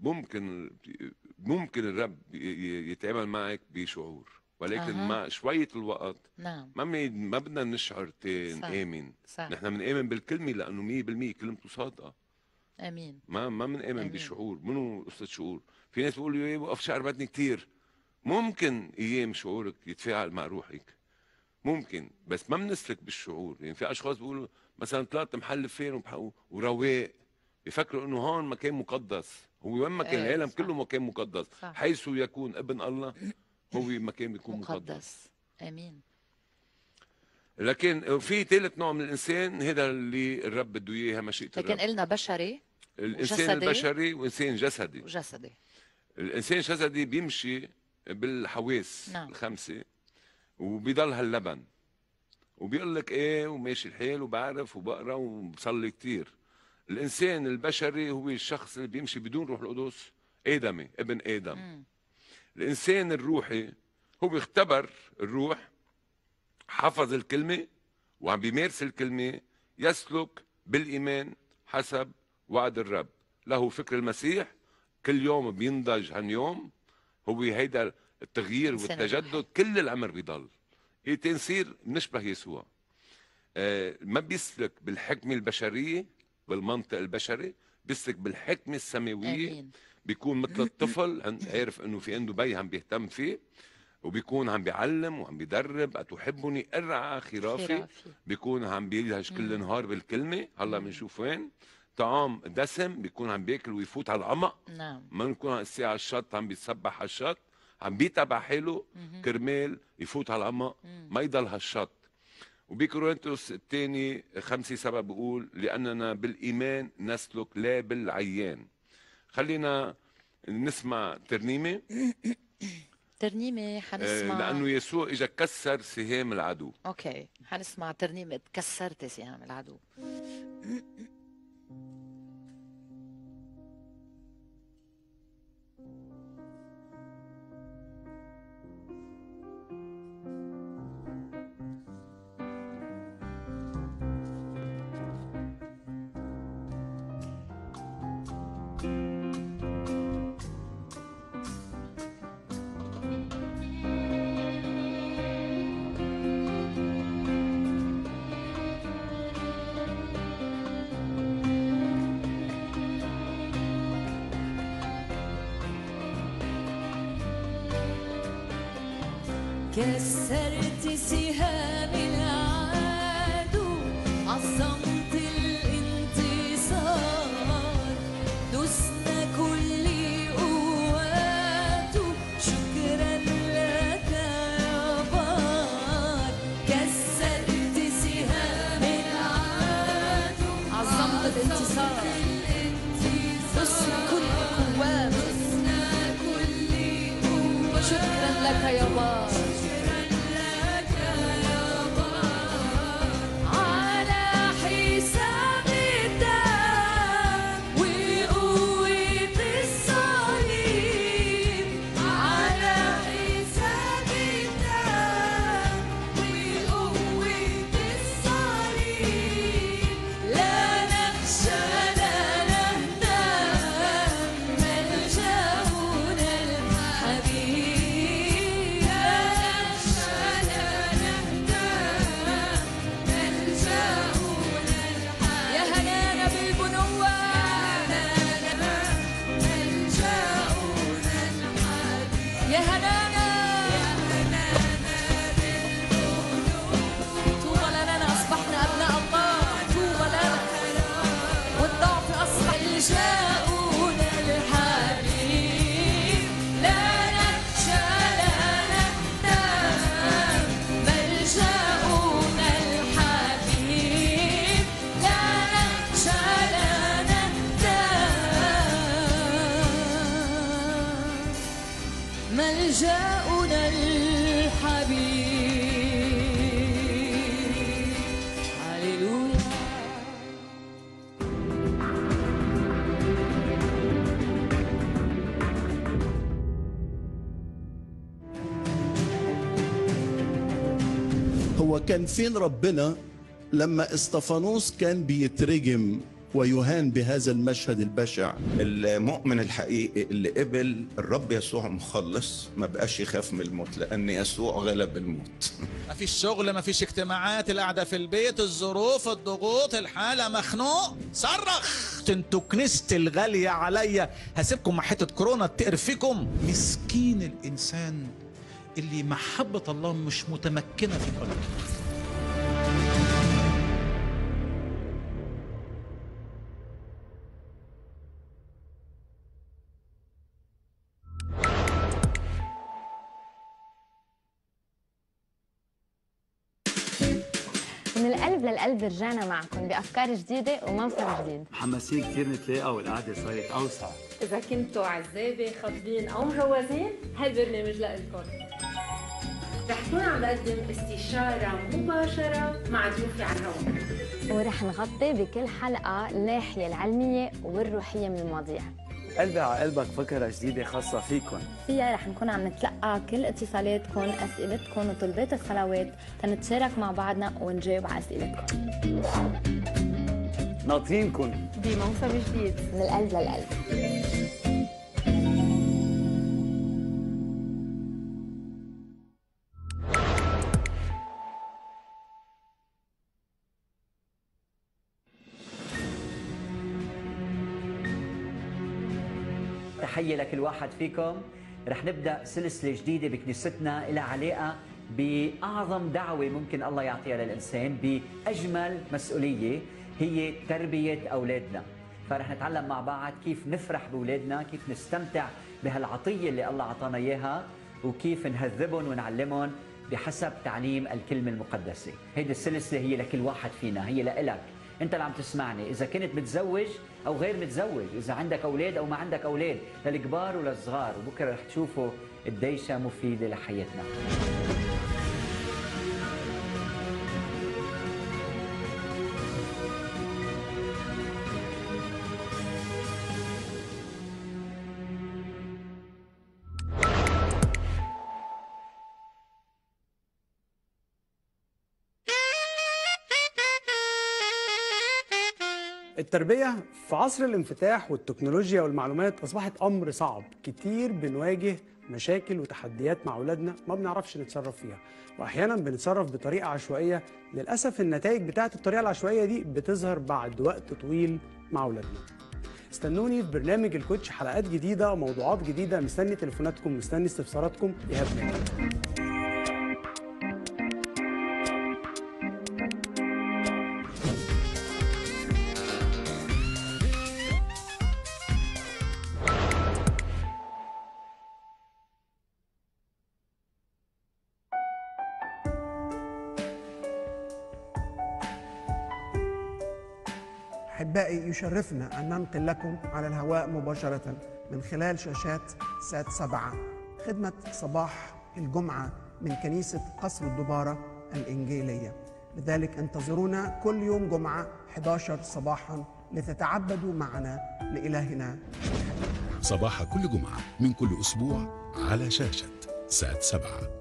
ممكن الرب يتعامل معك بشعور، ولكن مع شويه الوقت نعم ما بدنا نشعر نآمن. نحن بنآمن بالكلمه لانه 100% كلمته صادقه. امين. ما بنآمن بشعور. منو قصه شعور؟ في ناس بيقولوا لي وقف شعر بدني كثير. ممكن ايام شعورك يتفاعل مع روحك، ممكن، بس ما بنسلك بالشعور. يعني في اشخاص بيقولوا مثلا طلعت محل فين ورواق، بيفكروا انه هون مكان مقدس. هو وين مكان؟ العالم كله مكان مقدس. صح. حيث يكون ابن الله هو مكان بيكون مقدس. امين. لكن في ثالث نوع من الانسان، هذا اللي الرب بده اياها مشيئه الرب. لكن قلنا بشري، الانسان البشري وانسان جسدي. وجسدي. الانسان الجسدي بيمشي بالحواس. نعم. الخمسه وبيضل هاللبن وبيقول لك ايه وماشي الحال وبعرف وبقرا وبصلي كثير. الانسان البشري هو الشخص اللي بيمشي بدون روح القدس، ادمي، ابن ادم. الانسان الروحي هو بيختبر الروح، حفظ الكلمه وعم بيمارس الكلمه، يسلك بالايمان حسب وعد الرب. له فكر المسيح، كل يوم بينضج عن يوم. هو هيدا التغيير والتجدد كل العمر بيضل. تنصير نشبه يسوع. ما بيسلك بالحكمه البشريه بالمنطق البشري، بيسلك بالحكمه السماويه. أمين. بيكون مثل الطفل عارف انه في عنده بي عم بيهتم فيه، وبيكون عم بيعلم وعم بيدرب. أتحبني ارعى خرافي. بيكون عم بيلهج كل نهار بالكلمه. هلا بنشوف وين طعام دسم، بيكون عم بياكل ويفوت على العمق. نعم. ما بنكون على الساعه على الشط عم بيتسبح على الشط، عم بيتبع حاله كرمال يفوت على العمق ما يضل هالشط. وبكورنثوس الثاني 5:7 بيقول: لأننا بالإيمان نسلك لا بالعيان. خلينا نسمع ترنيمة. ترنيمة حنسمع لأنه يسوع إجا كسر سهام العدو. أوكي، حنسمع ترنيمة كسرت سهام العدو. كسرت سهام العدو، عظمت الانتصار، دسنا كل قواته، شكرا لك يا بار. كسرت سهام العدو، عظمت الانتصار، دسنا كل قواته، شكرا لك يا بار. ملجأنا الحبيب. هللويا. هو كان فين ربنا لما اسطفانوس كان بيترجم ويهان بهذا المشهد البشع؟ المؤمن الحقيقي اللي قبل الرب يسوع مخلص ما بقاش يخاف من الموت، لأن يسوع غلب الموت. ما فيش شغل، ما فيش اجتماعات، القعدة في البيت، الظروف، الضغوط، الحالة، مخنوق، صرخ. انتوا كنيستي الغالية عليا، هسيبكم مع حتة كورونا تقرف فيكم. مسكين الإنسان اللي محبة الله مش متمكنة في قلبه. من القلب للقلب رجعنا معكم بأفكار جديدة ومنفر جديد. محمسين كتير نتلاقى والقعدة صارت أوسع. إذا كنتوا عزابة خاطبين أو مجوزين هالبرنامج لإلكم. رح كون عم بقدم استشارة مباشرة مع ضيوفي على الهواء. ورح نغطي بكل حلقة الناحية العلمية والروحية من المواضيع. قلبي على قلبك فكرة جديدة خاصة فيكم. فيها رح نكون عم نتلقى كل اتصالاتكم، أسئلتكم وطلبات الصلوات تنتشارك مع بعضنا ونجاوب على أسئلتكم. ناطرينكم بموسم جديد من القلب للقلب. تحية لكل واحد فيكم. رح نبدأ سلسلة جديدة بكنيستنا لها علاقة بأعظم دعوة ممكن الله يعطيها للإنسان، بأجمل مسؤولية هي تربية أولادنا. فرح نتعلم مع بعض كيف نفرح بأولادنا، كيف نستمتع بهالعطية اللي الله عطانا إياها، وكيف نهذبهم ونعلمهم بحسب تعليم الكلمة المقدسة. هيدي السلسلة هي لكل واحد فينا، هي لإلك انت اللي عم تسمعني، اذا كنت متزوج او غير متزوج، اذا عندك اولاد او ما عندك اولاد، للكبار وللصغار، وبكره رح تشوفوا قديشها مفيده لحياتنا. التربية في عصر الانفتاح والتكنولوجيا والمعلومات أصبحت أمر صعب. كتير بنواجه مشاكل وتحديات مع أولادنا ما بنعرفش نتصرف فيها، وأحيانا بنتصرف بطريقة عشوائية. للأسف النتائج بتاعت الطريقة العشوائية دي بتظهر بعد وقت طويل مع أولادنا. استنوني في برنامج الكوتش حلقات جديدة وموضوعات جديدة. مستني تليفوناتكم، مستني استفساراتكم. إيهاب ناجي. أحبائي، يشرفنا أن ننقل لكم على الهواء مباشرة من خلال شاشات سات 7 خدمة صباح الجمعة من كنيسة قصر الدبارة الإنجيلية. لذلك انتظرونا كل يوم جمعة 11 صباحا لتتعبدوا معنا لإلهنا. صباح كل جمعة من كل أسبوع على شاشة سات 7.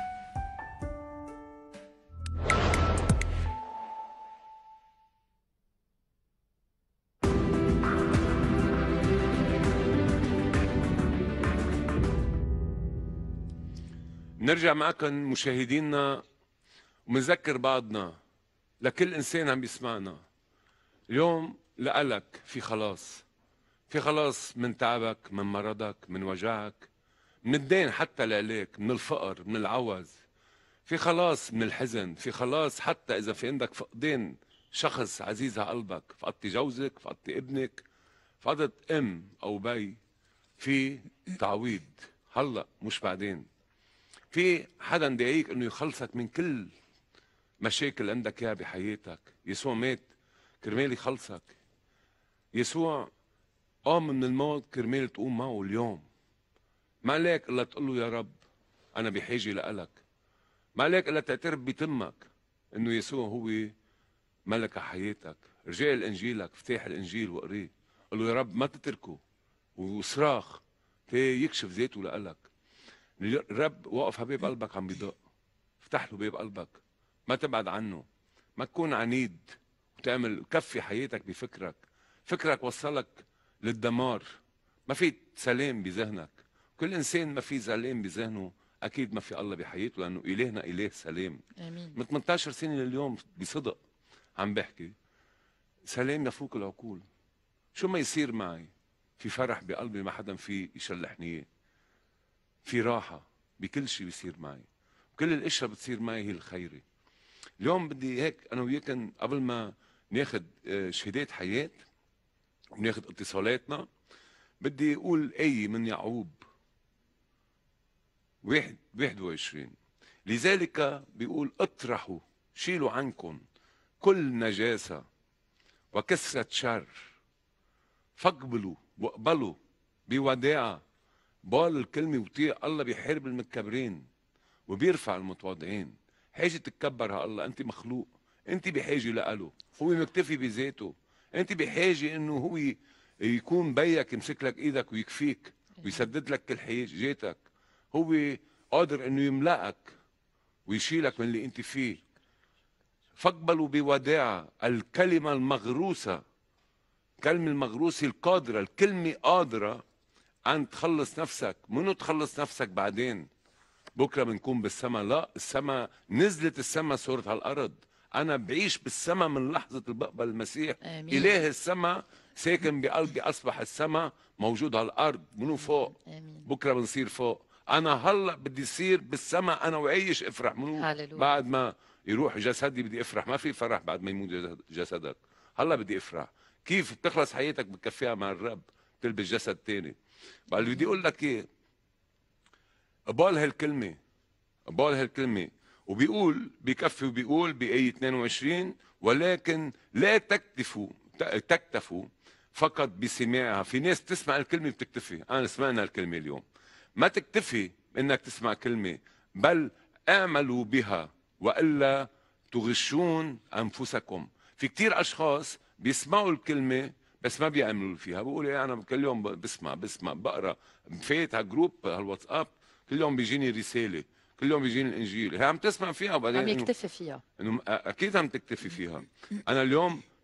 نرجع معكم مشاهدينا ومنذكر بعضنا، لكل إنسان عم بيسمعنا اليوم، لألك في خلاص. في خلاص من تعبك، من مرضك، من وجعك، من الدين حتى لإليك، من الفقر، من العوز. في خلاص من الحزن. في خلاص حتى إذا في عندك فقدان شخص عزيز على قلبك، فقدتي جوزك، فقدتي ابنك، فقدت أم أو بي، في تعويض هلأ مش بعدين. في حدا داعيك انه يخلصك من كل مشاكل عندك اياها بحياتك. يسوع مات كرمال يخلصك. يسوع قام من الموت كرمال تقوم معه اليوم. ما عليك الا تقول له يا رب انا بحاجه لك. ما عليك الا تعترف بتمك انه يسوع هو ملك حياتك. رجع الانجيلك، افتح الانجيل وقريه، قل له يا رب ما تتركه، وصراخ يكشف ذاته لك. الرب واقف على باب قلبك عم بيدق. افتح له باب قلبك، ما تبعد عنه، ما تكون عنيد وتعمل كفي حياتك بفكرك. فكرك وصلك للدمار، ما في سلام بذهنك. كل انسان ما في سلام بذهنه اكيد ما في الله بحياته، لانه الهنا اله سلام. امين. من 18 سنه لليوم بصدق عم بحكي سلام يفوق العقول. شو ما يصير معي في فرح بقلبي، ما حدا في يشلحني اياه. في راحة بكل شيء بيصير معي، وكل الاشياء بتصير معي هي الخيري. اليوم بدي هيك انا وياكم قبل ما ناخذ شهادات حياة وناخذ اتصالاتنا، بدي اقول آية من يعقوب 21. لذلك بيقول اطرحوا، شيلوا عنكم كل نجاسة وكثرة شر، فاقبلوا واقبلوا بوداعة. بال الكلمة وطيع الله بيحارب المتكبرين وبيرفع المتواضعين. حاجة تتكبر الله، انت مخلوق، انت بحاجة لقاله، هو مكتفي بذاته. انت بحاجة انه هو يكون بيك، يمسك لك ايدك ويكفيك ويسدد لك كل حاجاتك. هو قادر انه يملأك ويشيلك من اللي انت فيه. فاقبلوا بوداعة الكلمة المغروسة. الكلمة المغروسة القادرة، الكلمة قادرة أن تخلص نفسك. منو تخلص نفسك بعدين؟ بكرة بنكون بالسما؟ لا، السما نزلت، السما صورت على الأرض. أنا بعيش بالسما من لحظة بقبل المسيح. آمين. إله السما ساكن بقلبي، أصبح السما موجود على الأرض. منو فوق؟ آمين. بكرة بنصير فوق. أنا هلأ بدي صير بالسما أنا وعيش أفرح. منو هاللويا. بعد ما يروح جسدي بدي أفرح؟ ما في فرح بعد ما يموت جسدك. هلأ بدي أفرح. كيف بتخلص حياتك بتكفيها مع الرب؟ تلبس جسد تاني. بقى اللي بدي اقول لك ايه، قبال هالكلمه، قبال هالكلمه. وبيقول بكفي، وبيقول بآية 22 ولكن لا تكتفوا فقط بسماعها. في ناس تسمع الكلمه بتكتفي. انا سمعنا الكلمه اليوم. ما تكتفي انك تسمع كلمه، بل اعملوا بها والا تغشون انفسكم. في كتير اشخاص بيسمعوا الكلمه بس ما بيعملوا فيها. بقول ايه، انا كل يوم بسمع بقرا، فايت على جروب هالواتساب، كل يوم بيجيني رساله، كل يوم بيجيني الانجيل. هي عم تسمع فيها وبعدين عم يكتفي فيها. انه اكيد عم تكتفي فيها. انا اليوم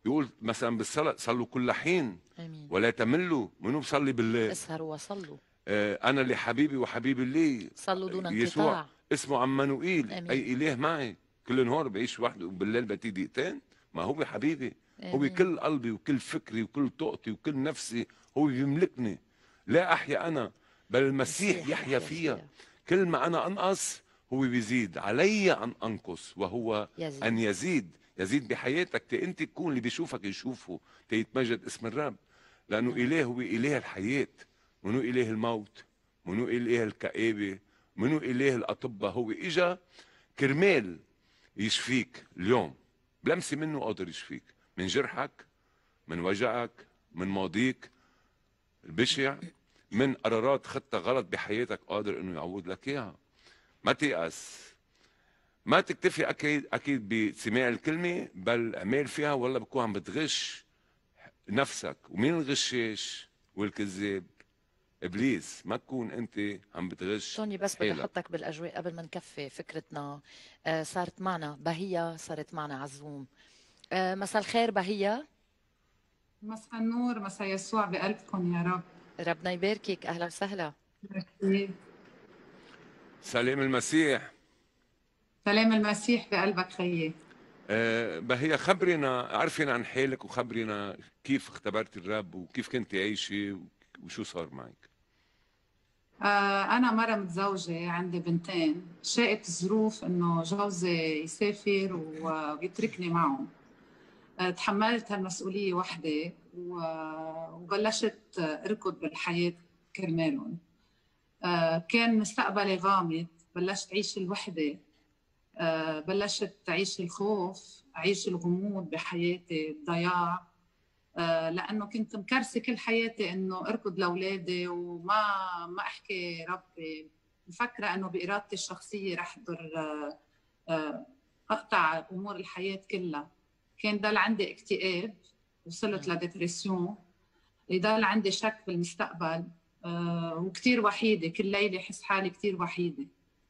بيقول مثلا بالصلاة صلوا كل حين آمين. ولا تملوا. منو بصلي بالليل؟ اسهروا وصلوا. أنا لحبيبي وحبيبي لي. صلوا دون يسوع انقطاع. اسمه عمانوئيل، آمين. أي إله معي. كل نهار بعيش وحده وبالليل بتي دقيقتين. ما هو حبيبي، هو آمين. كل قلبي وكل فكري وكل طاقتي وكل نفسي، هو بيملكني. لا أحيا أنا بل المسيح يحيا فيا. كل ما أنا أنقص هو بيزيد. علي أن أنقص وهو يزيد. أن يزيد. يزيد بحياتك أنت تكون اللي بيشوفك يشوفه تيتمجد اسم الرب. لأنه إله هو إله الحياة، منو إله الموت، منو إله الكآبة، منو إله الأطباء. هو إجا كرمال يشفيك اليوم. بلمسي منه قادر يشفيك من جرحك، من وجعك، من ماضيك البشع، من قرارات خطة غلط بحياتك قادر انه يعوض لك اياها. ما تيأس، ما تكتفي اكيد بسماع الكلمة، بل اعمال فيها ولا بكون عم بتغش نفسك. ومين الغشاش والكذاب؟ ابليس. ما تكون انت عم بتغش توني بس بدي حالك. احطك بالاجواء قبل ما نكفي فكرتنا. صارت معنا بهية، صارت معنا عزوم. مساء الخير بهية. مساء النور، مساء يسوع بقلبكم يا رب. ربنا يباركك، اهلا وسهلا. سلام المسيح. سلام المسيح بقلبك خيي. بهية خبرنا، عرفينا عن حالك وخبرنا كيف اختبرت الرب وكيف كنت عايشة وشو صار معك. أنا مرة متزوجة، عندي بنتين. شاءت الظروف إنه جوزي يسافر ويتركني معهم. تحملت هالمسؤولية وحدي وبلشت أركض بالحياة كرمالهم. كان مستقبلي غامض، بلشت أعيش الوحدة، بلشت أعيش الخوف، أعيش الغموض بحياتي، الضياع. لأنه كنت مكرسة كل حياتي إنه أركض لأولادي وما أحكي ربي، مفكرة إنه بإرادتي الشخصية رح أقدر أقطع أمور الحياة كلها. كان ضل عندي اكتئاب، وصلت لديبرسيون، ضل عندي شك بالمستقبل، وكتير وحيدة. كل ليلة أحس حالي كتير وحيدة.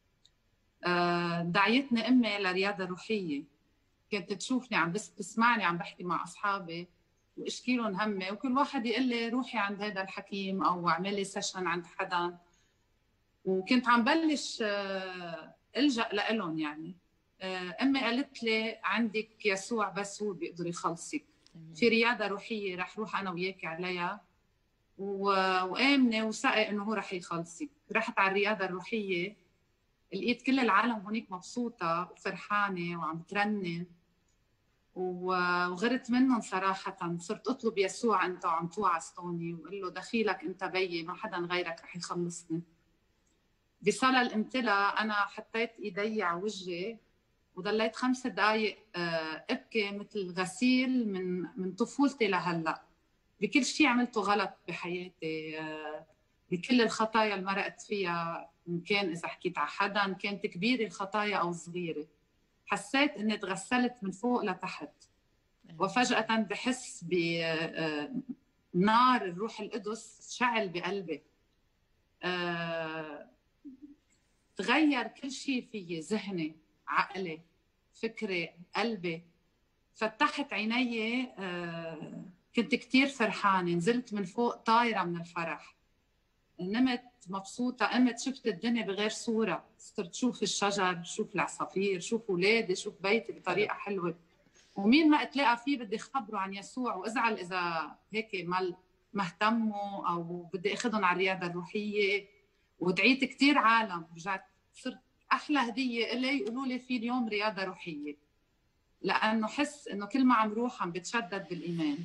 دعيتني أمي لرياضة روحية. كانت تشوفني عم تسمعني عم بحكي مع أصحابي واشكي لهم همي، وكل واحد يقول لي روحي عند هذا الحكيم او اعملي سيشن عند حدا. وكنت عم بلش الجا لهم يعني. امي قالت لي عندك يسوع بس هو بيقدر يخلصك. في رياضه روحيه رح روح انا وياك عليها وامنه وثقي انه هو رح يخلصك. رحت على الرياضه الروحيه، لقيت كل العالم هونيك مبسوطه وفرحانه وعم ترنم، وغرت منهم صراحة. صرت أطلب يسوع أنت وعم توعظتوني وقل له دخيلك أنت بيي، ما حدا غيرك رح يخلصني. بصلاة الامتلاء أنا حطيت إيدي على وجهي وضليت 5 دقايق أبكي مثل غسيل من طفولتي لهلأ، بكل شيء عملته غلط بحياتي، بكل الخطايا اللي مرقت فيها، إن كان إذا حكيت على حدا، إن كانت كبيرة الخطايا أو صغيرة. حسيت اني تغسلت من فوق لتحت، وفجأة بحس بنار الروح القدس شعل بقلبي. تغير كل شيء فيي، ذهني، عقلي، فكري، قلبي. فتحت عيني، كنت كتير فرحانة، نزلت من فوق طايرة من الفرح، نمت مبسوطة، قمت شفت الدنيا بغير صورة، صرت شوف الشجر، شوف العصافير، شوف أولادي، شوف بيتي بطريقة حلوة. ومين ما اتلاقى فيه بدي خبره عن يسوع، وازعل إذا هيك ما اهتموا أو بدي أخذهم على الرياضة الروحية. ودعيت كتير عالم، رجعت صرت أحلى هدية إلي يقولوا لي في اليوم رياضة روحية، لأنه حس إنه كل ما عم روح عم بتشدد بالإيمان.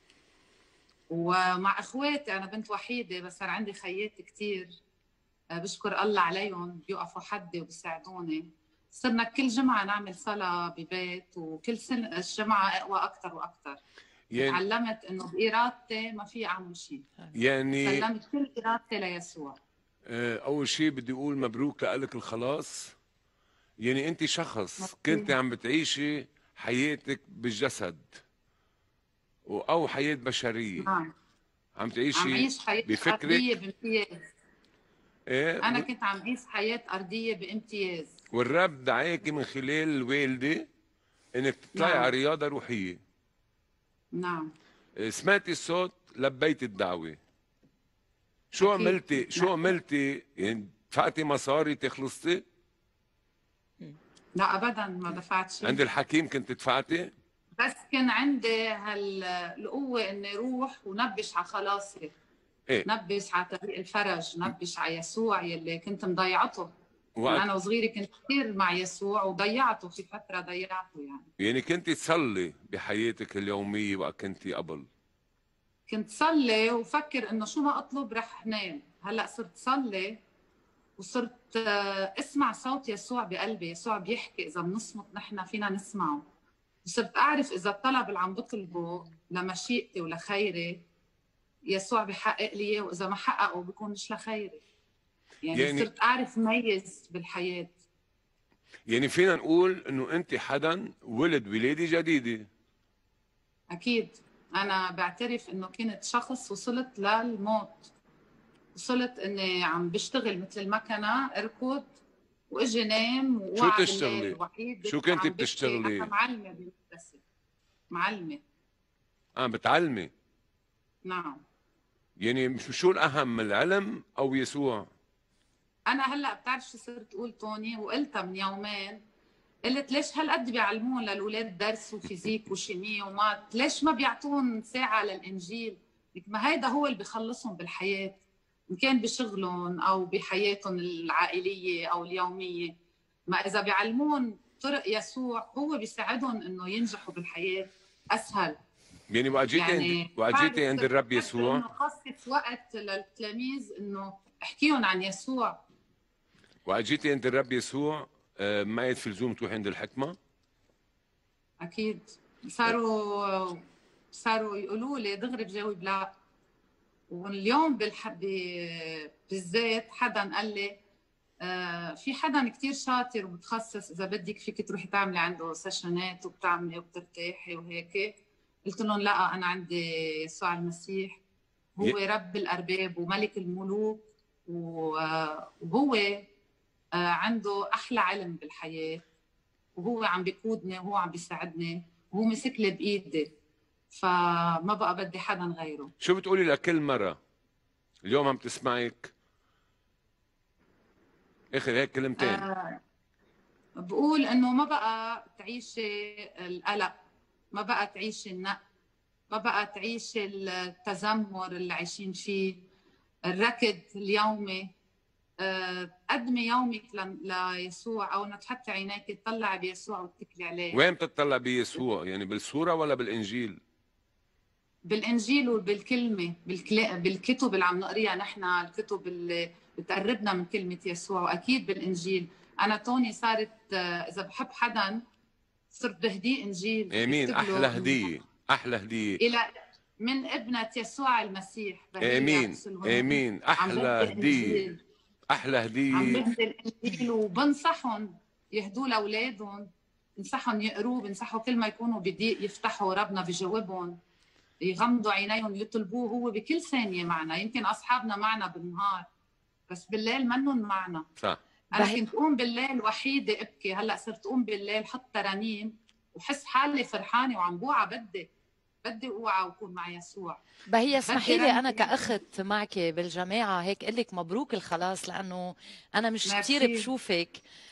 ومع اخواتي، انا بنت وحيده بس صار عندي خيات كثير، بشكر الله عليهم، بيوقفوا حدي وبيساعدوني. صرنا كل جمعه نعمل صلاه ببيت، وكل سنه الجمعه اقوى اكثر واكثر. يعني تعلمت انه بارادتي ما في اعمل شيء، يعني سلمت كل ارادتي ليسوع. اول شيء بدي اقول مبروك لك الخلاص. يعني انت شخص كنت عم بتعيشي حياتك بالجسد او حياه بشريه، عم تعيشي بفكرك أرضية بامتياز. ايه، انا كنت عم بعيش حياه ارضيه بامتياز، والرب دعاكي من خلال الوالده انك تطلعي على رياضه روحيه. نعم. سمعتي الصوت، لبيتي الدعوة. شو أكيد. عملتي؟ شو عملتي؟ يعني دفعتي مصاري تخلصتي؟ لا ابدا ما دفعت شيء. عند الحكيم كنت دفعتي؟ بس كان عندي القوة اني اروح ونبش على خلاصي. ايه؟ نبش على طريق الفرج، نبش على يسوع يلي كنت مضيعته. يعني انا وصغيرة كنت كثير مع يسوع وضيعته في فترة، ضيعته يعني كنت تصلي بحياتك اليومية وقت كنتي قبل؟ كنت صلي وفكر انه شو ما اطلب رح نام. هلا صرت صلي وصرت اسمع صوت يسوع بقلبي. يسوع بيحكي، اذا بنصمت نحن فينا نسمعه. وصرت اعرف اذا الطلب اللي عم بطلبه لمشيئتي ولخيري يسوع بحقق لي اياه، واذا ما حققه بيكون مش لخيري. يعني صرت اعرف ميز بالحياه. يعني فينا نقول انه انت حدا ولد ولاده جديده. اكيد. انا بعترف انه كنت شخص وصلت للموت. وصلت اني عم بشتغل مثل المكنه، اركض واجي نام شو تشتغلي؟ شو كنتي بتشتغلي؟ انا معلمه بالمدرسه. معلمه. بتعلمي؟ نعم. يعني شو الاهم، العلم او يسوع؟ انا هلا بتعرف شو صرت اقول توني، وقلتها من يومين. قلت ليش هالقد بيعلمون للاولاد درس وفيزيك وشيمياء ومات، ليش ما بيعطون ساعه للانجيل؟ ما هيدا هو اللي بيخلصهم بالحياه، ان كان بشغلهم او بحياتهم العائليه او اليوميه. ما اذا بيعلمون طرق يسوع هو بيساعدهم انه ينجحوا بالحياه اسهل. يعني وقت جيتي عند الرب يسوع، انه خصص وقت للتلاميذ انه احكيهم عن يسوع. وقت جيتي عند الرب يسوع ما عاد في لزوم تروحي عند الحكمه؟ اكيد. صاروا يقولوا لي دغري بجاوب لا. واليوم بالذات حدا قال لي في حدا كتير شاطر ومتخصص، اذا بدك فيك تروحي تعملي عنده سيشنات وبتعملي وبترتاحي وهيك. قلت لهم لا، انا عندي يسوع المسيح، هو رب الارباب وملك الملوك، وهو عنده احلى علم بالحياه، وهو عم بيقودني وهو عم بيساعدني وهو مسك لي بايدي، فما بقى بدي حدا غيره. شو بتقولي لكل مرة اليوم عم تسمعك اخر هيك كلمتين؟ بقول انه ما بقى تعيشي القلق، ما بقى تعيشي النق، ما بقى تعيشي التذمر اللي عايشين فيه، الركض اليومي. قدمي يومك ليسوع، او انك تحطي عينيك تطلعي بيسوع وتتكلي عليه. وين بتطلع بيسوع؟ يعني بالصورة ولا بالانجيل؟ بالانجيل وبالكلمه، بالكتب اللي عم نقريها نحن، الكتب اللي بتقربنا من كلمه يسوع، واكيد بالانجيل. انا توني صارت اذا بحب حدا صرت بهديه انجيل. امين. احلى هديه، احلى هديه الى من ابنه يسوع المسيح. امين امين. احلى هديه، احلى هديه. عم بهدي الانجيل وبنصحهم يهدوا لاولادهم، بنصحهم يقروه، بنصحوا كل ما يكونوا بضيق يفتحوا، ربنا بيجاوبهم، يغمضوا عينيهم يطلبوه هو بكل ثانيه معنا. يمكن اصحابنا معنا بالنهار بس بالليل منهم معنا. صح. انا كنت قوم بالليل وحيده ابكي، هلا صرت قوم بالليل حط ترانيم وحس حالي فرحانه وعم بوعى. بدي اوعى وكون مع يسوع. بهي اسمحي لي انا كاخت معك بالجماعه هيك اقول لك مبروك الخلاص، لانه انا مش كثير بشوفك،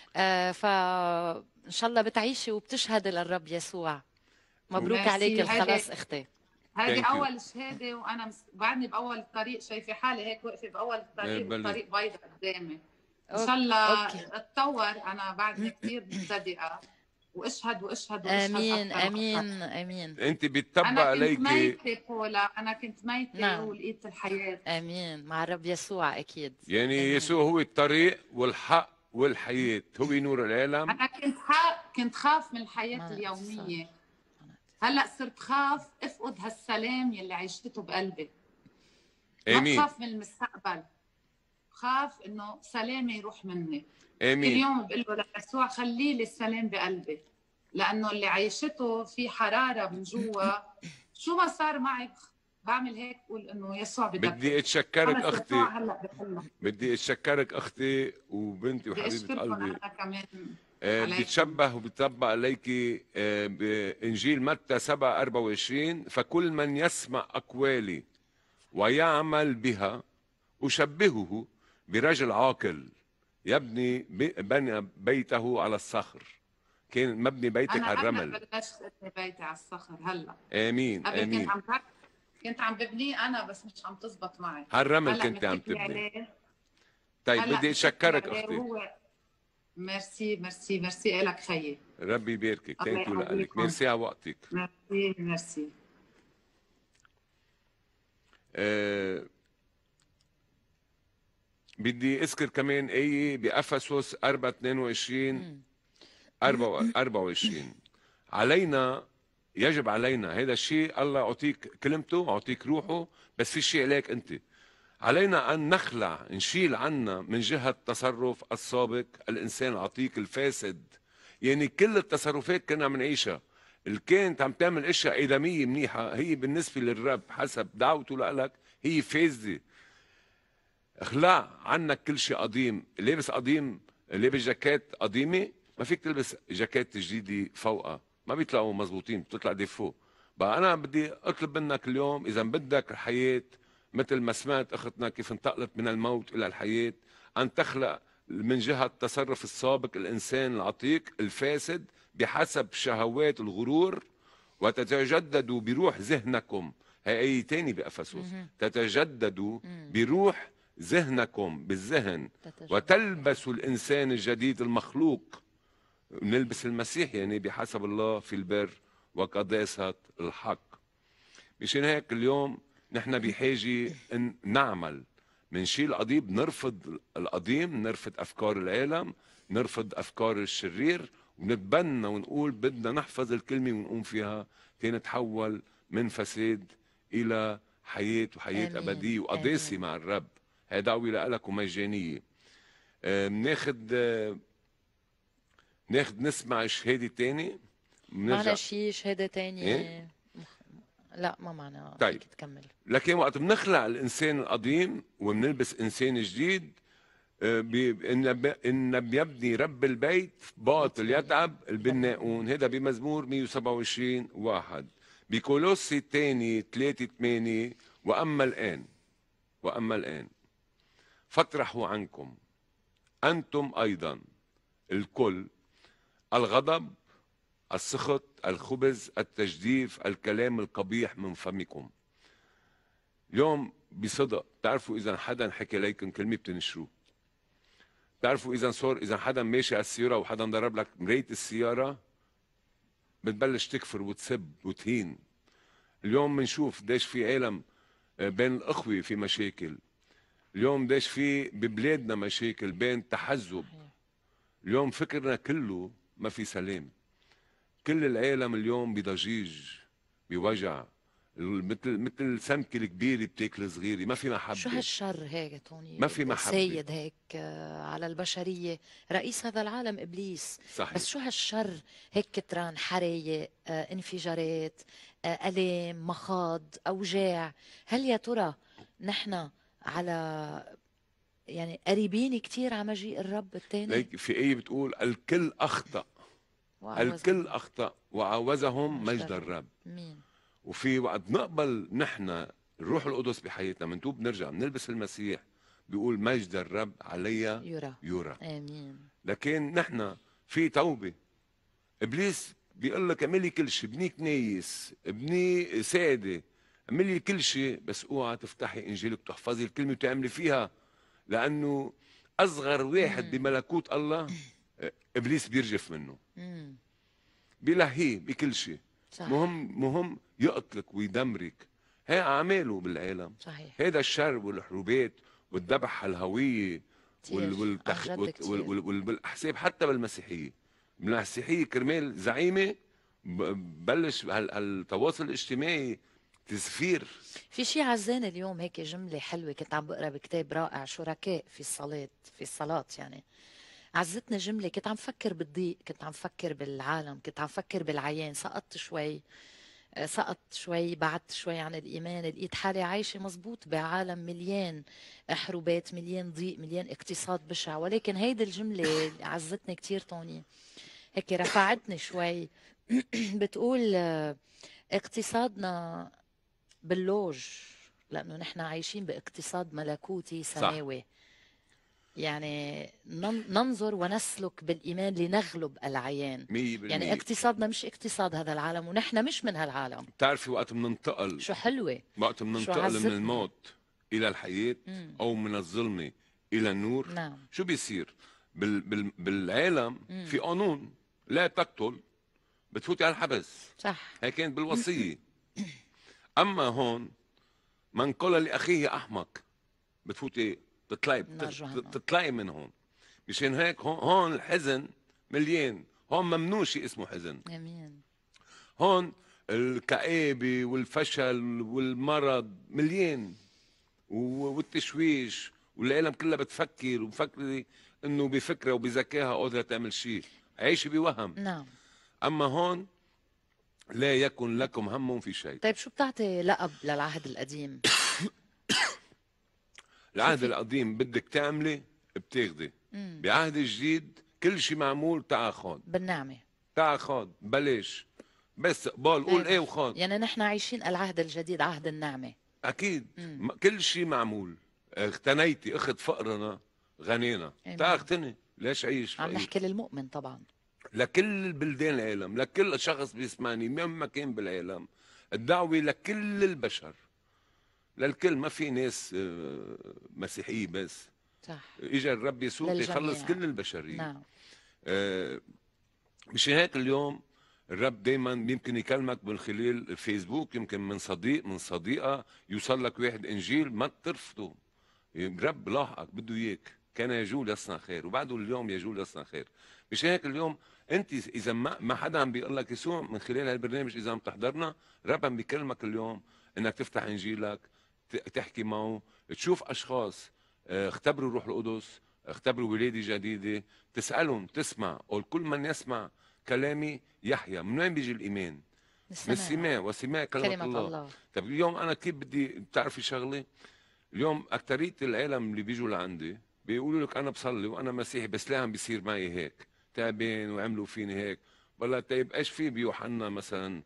فان شاء الله بتعيشي وبتشهدي للرب يسوع. مبروك عليك الخلاص اختي. هذه اول شهاده، وانا بعدني باول الطريق، شايفه حالي هيك واقفه باول الطريق والطريق بيضاء قدامي. ان شاء الله اتطور. انا بعدني كثير مبتدئه واشهد واشهد واشهد. امين امين امين. انت بيتطبق عليك. انا كنت ميته بولا، انا كنت ميته. نعم. ولقيت الحياه. امين مع الرب يسوع اكيد. يعني يسوع هو الطريق والحق والحياه، هو نور العالم. انا كنت خاف من الحياه اليوميه. هلا صرت خاف افقد هالسلام يلي عيشته بقلبي. امين. ما خاف من المستقبل، خاف انه سلامي يروح مني. امين. كل يوم بقول له ليسوع خلي لي السلام بقلبي، لانه اللي عيشته في حراره من جوا. شو ما صار معي بعمل هيك بقول انه يسوع بدي اتشكرك اختي. بدي اتشكرك اختي وبنتي وحبيبه قلبي. انا كمان عليكم. بيتشبه وبيطبق عليك بإنجيل متى 7:24 فكل من يسمع أقوالي ويعمل بها أشبهه برجل عاقل يبني بنى بيته على الصخر. كان مبني بيتك على الرمل. أنا بلشت أبني بيتي على الصخر هلا. آمين قبل آمين. كنت عم ببنيه أنا بس مش عم تزبط معي. على الرمل كنت عم تبني. طيب بدي أشكرك أختي. ميرسي ميرسي ميرسي إلك خيي. ربي يباركك. ثانك يو لك. ميرسي على وقتك. ميرسي ميرسي. بدي اذكر كمان آية بأفسس 4:22 24 علينا يجب علينا هذا الشيء. الله يعطيك كلمته يعطيك روحه بس في شيء عليك انت. علينا ان نخلع نشيل عنا من جهة تصرف السابق الانسان العتيق الفاسد. يعني كل التصرفات كنا منعيشها اللي كانت عم تعمل اشياء ادميه منيحه هي بالنسبه للرب حسب دعوته لك هي فاسده. اخلع عنك كل شيء قديم. لابس قديم لابس جاكيت قديمه ما فيك تلبس جاكيت جديده فوقها ما بيطلعوا مزبوطين بتطلع ديفو. بقى انا بدي اطلب منك اليوم اذا بدك الحياه مثل ما سمعت اختنا كيف انتقلت من الموت الى الحياه ان تخلق من جهه تصرف السابق الانسان العتيق الفاسد بحسب شهوات الغرور وتتجددوا بروح ذهنكم. هي آية تاني بأفسس. تتجددوا بروح ذهنكم بالذهن وتلبسوا الإنسان الجديد المخلوق. نلبس المسيح يعني بحسب الله في البر وقداسة الحق. مشان هيك اليوم نحن بحاجة ان نعمل منشيل القضيب نرفض القديم نرفض أفكار العالم نرفض أفكار الشرير ونتبنى ونقول بدنا نحفظ الكلمة ونقوم فيها تنتحول من فساد إلى حياة وحياة آمين. أبدية وقداسة مع الرب. هي دعوة لك ومجانية. ناخد نسمع شهادة تاني. معنا شي شهادة تانية إيه؟ لا ما معنا. طيب تكمل. لكن وقت بنخلع الإنسان القديم وبنلبس إنسان جديد إن بيبني رب البيت باطل يتعب البناؤون. هذا بمزمور 127:1. بكولوسي الثاني 3:8 وأما الآن فاطرحوا عنكم أنتم أيضا الكل الغضب السخط الخبز التجديف الكلام القبيح من فمكم. اليوم بصدق تعرفوا إذا حدا حكي ليكم كلمة بتنشروه. تعرفوا إذا حدا ماشي على السيارة وحدا ضرب لك مراية السيارة بتبلش تكفر وتسب وتهين. اليوم بنشوف داش في عالم بين الأخوة في مشاكل. اليوم داش في ببلادنا مشاكل بين تحزب. اليوم فكرنا كله ما في سلام. كل العالم اليوم بضجيج بوجع مثل سمكة الكبيرة بتاكل صغيرة. ما في محبة. شو هالشر هيك توني ما في محبة سيد هيك على البشرية. رئيس هذا العالم إبليس. صحيح. بس شو هالشر هيك كتران حرايق انفجارات ألام مخاض أوجاع. هل يا ترى نحن على يعني قريبين كتير على مجيء الرب الثاني؟ في آية بتقول الكل أخطأ الكل أخطأ وعوزهم مجد الرب. مين. وفي وقت نقبل نحن الروح القدس بحياتنا منتوب نرجع نلبس المسيح بيقول مجد الرب علي يرى. آمين. لكن نحن في توبة. إبليس بيقول لك اعملي كل شيء ابني كنايس ابني سادة اعملي كل شيء بس اوعى تفتحي انجيلك وتحفظي الكلمة وتعملي فيها لأنه أصغر واحد بملكوت الله إبليس بيرجف منه. بيلهيه بكل شيء. مهم يقتلك ويدمرك. هي أعماله بالعالم. صحيح. هذا الشر والحروبات والذبح الهوية والأحساب حتى بالمسيحية. بالمسيحية كرمال زعيمة بلش هالتواصل الاجتماعي تزفير. في شيء عزاني اليوم هيك جملة حلوة كنت عم بقرا بكتاب رائع شركاء في الصلاة يعني عزتني جملة. كنت عم فكر بالضيق كنت عم فكر بالعالم كنت عم فكر بالعيان سقطت شوي سقط شوي، بعدت شوي عن الإيمان، لقيت حالي عايشة مزبوط بعالم مليان حروبات، مليان ضيق، مليان اقتصاد بشع. ولكن هيدي الجملة اللي عزتني كتير توني، هيك رفعتني شوي. بتقول اقتصادنا باللوج، لأنه نحن عايشين باقتصاد ملكوتي سماوي. يعني ننظر ونسلك بالإيمان لنغلب العيان. 100%. يعني اقتصادنا مش اقتصاد هذا العالم، ونحن مش من هالعالم. بتعرفي وقت بننتقل، شو حلوة، وقت شو بننتقل من عزتني. الموت إلى الحياة أو من الظلمة إلى النور، نعم. شو بيصير؟ بالعالم في قانون، لا تقتل، بتفوتي على الحبس. صح. هي كانت بالوصية. أما هون من قال لأخيه أحمق بتفوتي تطلعي من هون. مشان هيك هون الحزن مليان، هون ممنوع شيء اسمه حزن. امين. هون الكآبة والفشل والمرض مليان والتشويش، والعالم كلها بتفكر ومفكرة انه بفكرة وبذكائها قادرة تعمل شيء، عايشة بوهم. نعم. اما هون لا يكن لكم هم في شيء. طيب شو بتعطي لقب للعهد القديم؟ العهد القديم بدك تعملي بتاخدي، بعهد الجديد كل شيء معمول تعال بالنعمة، تعال بلاش، بس قبال قول ايه وخاض. يعني نحن عايشين العهد الجديد، عهد النعمة. اكيد. كل شيء معمول. اغتنيتي اخذ فقرنا غنينا، تعال اغتني، ليش عيش عم نحكي للمؤمن طبعا، لكل بلدان العالم، لكل شخص بيسمعني مهما كان بالعالم. الدعوة لكل البشر، للكل، ما في ناس مسيحية بس. صح. اجى الرب يسوع يخلص كل البشرية. نعم. مش هيك اليوم الرب دايما يمكن يكلمك من خلال الفيسبوك، يمكن من صديق من صديقة يوصل لك واحد انجيل ما ترفضه. الرب لاحقك بده اياك، كان يجول يصنع خير وبعده اليوم يجول يصنع خير. مش هيك اليوم انت اذا ما حدا عم بيقول لك يسوع من خلال هالبرنامج، اذا عم تحضرنا الرب عم بيكلمك اليوم انك تفتح انجيلك، تحكي معه، تشوف اشخاص اختبروا الروح القدس، اختبروا ولادة جديدة، تسألهم، تسمع. قل كل من يسمع كلامي يحيى. من وين بيجي الإيمان؟ من السماع، وسماع كلمة الله. طيب اليوم أنا كيف بدي بتعرفي شغلة؟ اليوم أكترية العالم اللي بيجوا لعندي بيقولوا لك أنا بصلي وأنا مسيحي، بس ليه عم بيصير معي هيك؟ تعبان وعملوا فيني هيك. والله طيب ايش في بيوحنا مثلا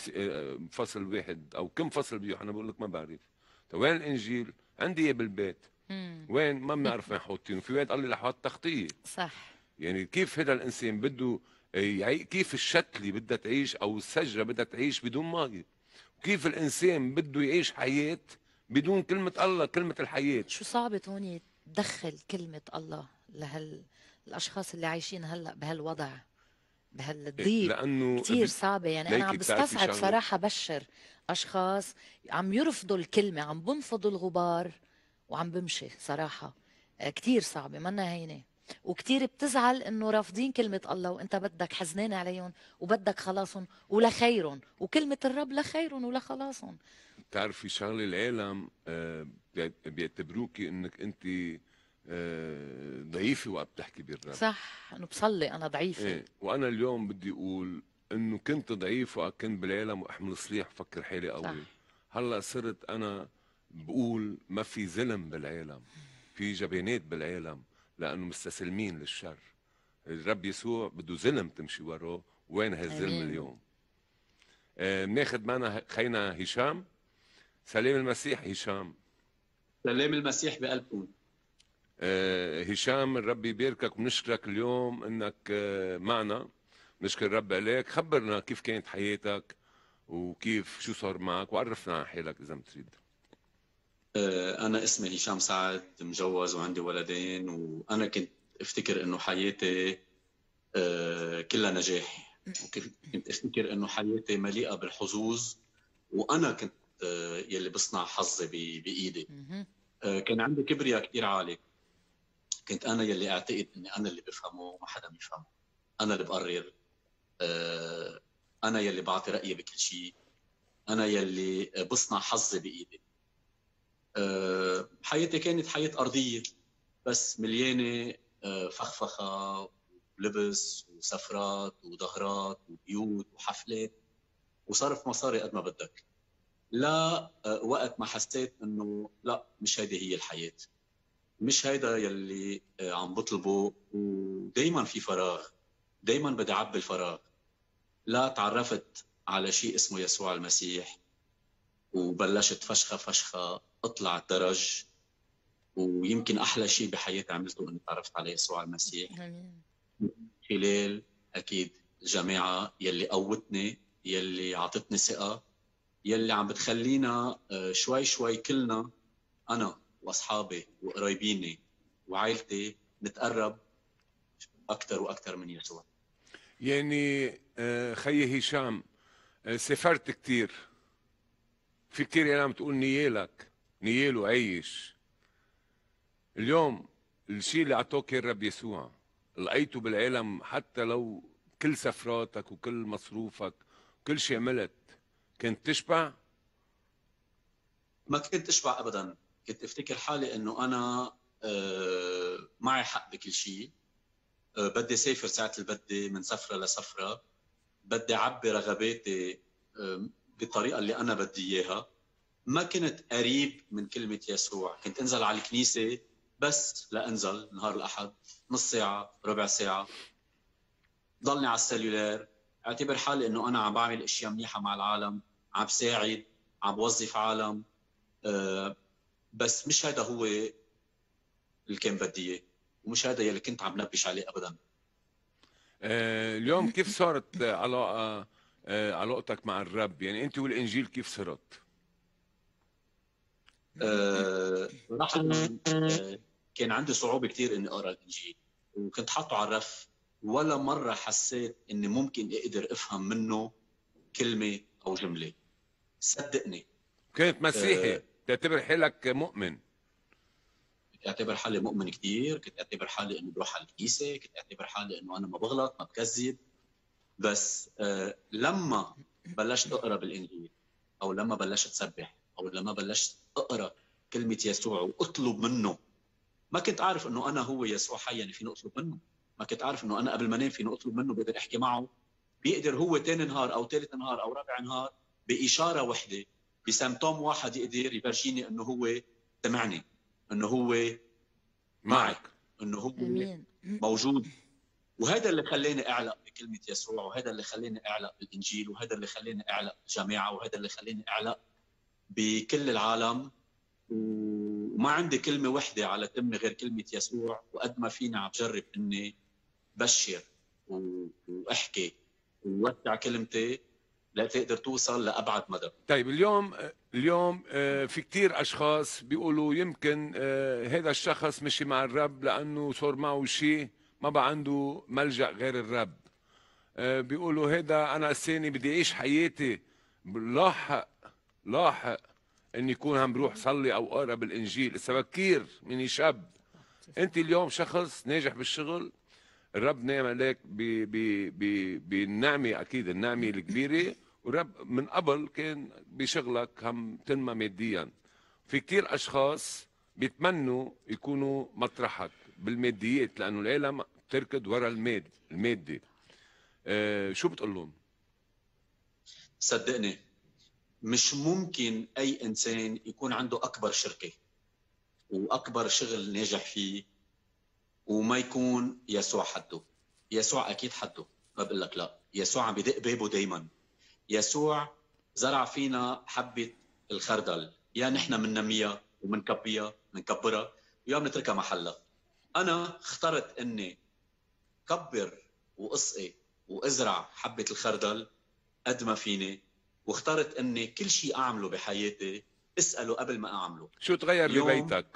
فصل واحد أو كم فصل بيوحنا؟ بقول لك ما بعرف. طيب وين الإنجيل؟ عندي إياه بالبيت. وين؟ ما بنعرف وين حاطينه. في واحد قال لي رح احط تغطيه. صح. يعني كيف هذا الانسان بده كيف الشتله بدها تعيش او الشجره بدها تعيش بدون ماء، وكيف الانسان بده يعيش حياه بدون كلمه الله، كلمه الحياه. شو صعب توني تدخل كلمه الله الاشخاص اللي عايشين هلا بهالوضع، بهالضيق، لانه كثير صعبه. يعني انا عم بستصعب صراحه بشر اشخاص عم يرفضوا الكلمه، عم بنفضوا الغبار وعم بمشي. صراحه كثير صعبه، منا هينه، وكثير بتزعل انه رافضين كلمه الله وانت بدك حزنان عليهم وبدك خلاصهم ولخيرهم، وكلمه الرب لخيرهم ولخلاصهم. بتعرفي شغله، العالم بيعتبروكي انك انت ضعيفه وقت بتحكي بالرب. صح، انه بصلي انا ضعيفه. ايه، وانا اليوم بدي اقول انه كنت ضعيف وقت كنت بالعالم واحمل صليح فكر حالي قوي. صح. هلا صرت انا بقول ما في ظلم بالعالم، في جبانات بالعالم لانه مستسلمين للشر. الرب يسوع بده ظلم تمشي وراه، وين هالظلم اليوم؟ بناخذ معنا خينا هشام. سلام المسيح هشام. سلام المسيح بقلبكم. هشام، الرب يباركك ونشكرك اليوم انك معنا، نشكر الرب عليك. خبرنا كيف كانت حياتك وكيف شو صار معك، وعرفنا عن حالك اذا بتريد. انا اسمي هشام سعد، مجوز وعندي ولدين، وانا كنت افتكر انه حياتي كلها نجاح، وكنت افتكر انه حياتي مليئه بالحظوظ، وانا كنت يلي بصنع حظي بايدي. كان عندي كبرياء كثير عالي، كنت انا يلي اعتقد اني انا اللي بفهمه وما حدا بيفهمه، انا اللي بقرر، انا يلي بعطي رايي بكل شيء، انا يلي بصنع حظي بايدي. حياتي كانت حياه ارضيه بس مليانه فخفخه ولبس وسفرات وظهرات وبيوت وحفلات، وصرف مصاري قد ما بدك. لا وقت ما حسيت انه لا مش هيدي هي الحياة، مش هيدا يلي عم بطلبه، ودايما في فراغ، دايما بدي اعبي الفراغ. لا تعرفت على شيء اسمه يسوع المسيح وبلشت فشخة اطلع الدرج، ويمكن احلى شيء بحياتي عملته اني تعرفت على يسوع المسيح خلال اكيد الجامعة يلي قوتني، يلي عطتني ثقة، يلي عم بتخلينا شوي شوي كلنا انا واصحابي وقرايبيني وعائلتي نتقرب اكثر واكثر من يسوع. يعني خيي هشام، سافرت كتير، في كتير ايام تقول نيالك نيال وعيش. اليوم الشيء اللي اعطوك الرب يسوع لقيته بالعالم، حتى لو كل سفراتك وكل مصروفك وكل شيء عملت، كنت تشبع؟ ما كنت اشبع ابدا. كنت افتكر حالي انه انا معي حق بكل شيء. بدي سافر ساعة اللي بدي، من سفرة لسفرة، بدي اعبي رغباتي بالطريقة اللي انا بدي اياها. ما كنت قريب من كلمة يسوع. كنت انزل على الكنيسة بس لانزل نهار الاحد نص ساعة ربع ساعة، ضلني على السلولار، اعتبر حالي انه انا عم بعمل اشياء منيحة مع العالم، عم بساعد، عم بوظف عالم، بس مش هذا هو اللي كان بدي اياه، ومش هذا يلي كنت عم نبش عليه ابدا. اليوم كيف صارت علاقتك مع الرب؟ يعني انت والانجيل كيف صرت؟ صراحة كان عندي صعوبة كتير اني اقرا الانجيل، وكنت حاطه على الرف. ولا مرة حسيت اني ممكن اقدر افهم منه كلمة او جملة. صدقني كنت مسيحي، تعتبر حالك مؤمن؟ كنت اعتبر حالي مؤمن كثير، كنت اعتبر حالي انه بروح على الكنيسة، كنت اعتبر حالي انه انا ما بغلط ما بكذب. بس لما بلشت اقرا بالانجيل، او لما بلشت اسبح، او لما بلشت اقرا كلمة يسوع واطلب منه، ما كنت عارف انه انا هو يسوع حي يعني فيني اطلب منه. ما كنت عارف انه انا قبل ما انام فيني اطلب منه، بقدر احكي معه، بيقدر هو ثاني نهار او ثالث نهار او رابع نهار باشاره وحده بسمتوم واحد يقدر يفرجيني انه هو سمعني، انه هو معك، انه هو موجود. وهذا اللي خلاني اعلق بكلمه يسوع، وهذا اللي خلاني اعلق بالانجيل، وهذا اللي خلاني اعلق بالجامعه، وهذا اللي خلاني اعلق بكل العالم. وما عندي كلمه وحده على تمي غير كلمه يسوع. وقد ما فيني عم بجرب اني بشر واحكي ووسع كلمتي لتقدر توصل لابعد مدى. طيب اليوم في كتير اشخاص بيقولوا يمكن هذا الشخص مشي مع الرب لانه صار معه شيء، ما بقى عنده ملجأ غير الرب. بيقولوا هذا انا الثاني بدي اعيش حياتي لاحق اني يكون عم بروح صلي او اقرا بالانجيل. لسه بكير مني شاب. انت اليوم شخص ناجح بالشغل، الرب نعم عليك بالنعمه، اكيد النعمه الكبيره، والرب من قبل كان بشغلك هم تنمى ماديا. في كتير اشخاص بيتمنوا يكونوا مطرحك بالماديات، لانه العالم تركض ورا المادي. شو بتقول لهم؟ صدقني مش ممكن اي انسان يكون عنده اكبر شركه واكبر شغل ناجح فيه وما يكون يسوع حده. يسوع اكيد حده، ما بقول لك لا. يسوع عم بدق بابه دايما. يسوع زرع فينا حبه الخردل، يا نحن بننميها وبنكبرها ويا بنتركها محلها. انا اخترت اني كبر واسقي وازرع حبه الخردل قد ما فيني، واخترت اني كل شيء اعمله بحياتي اساله قبل ما اعمله. شو تغير ببيتك؟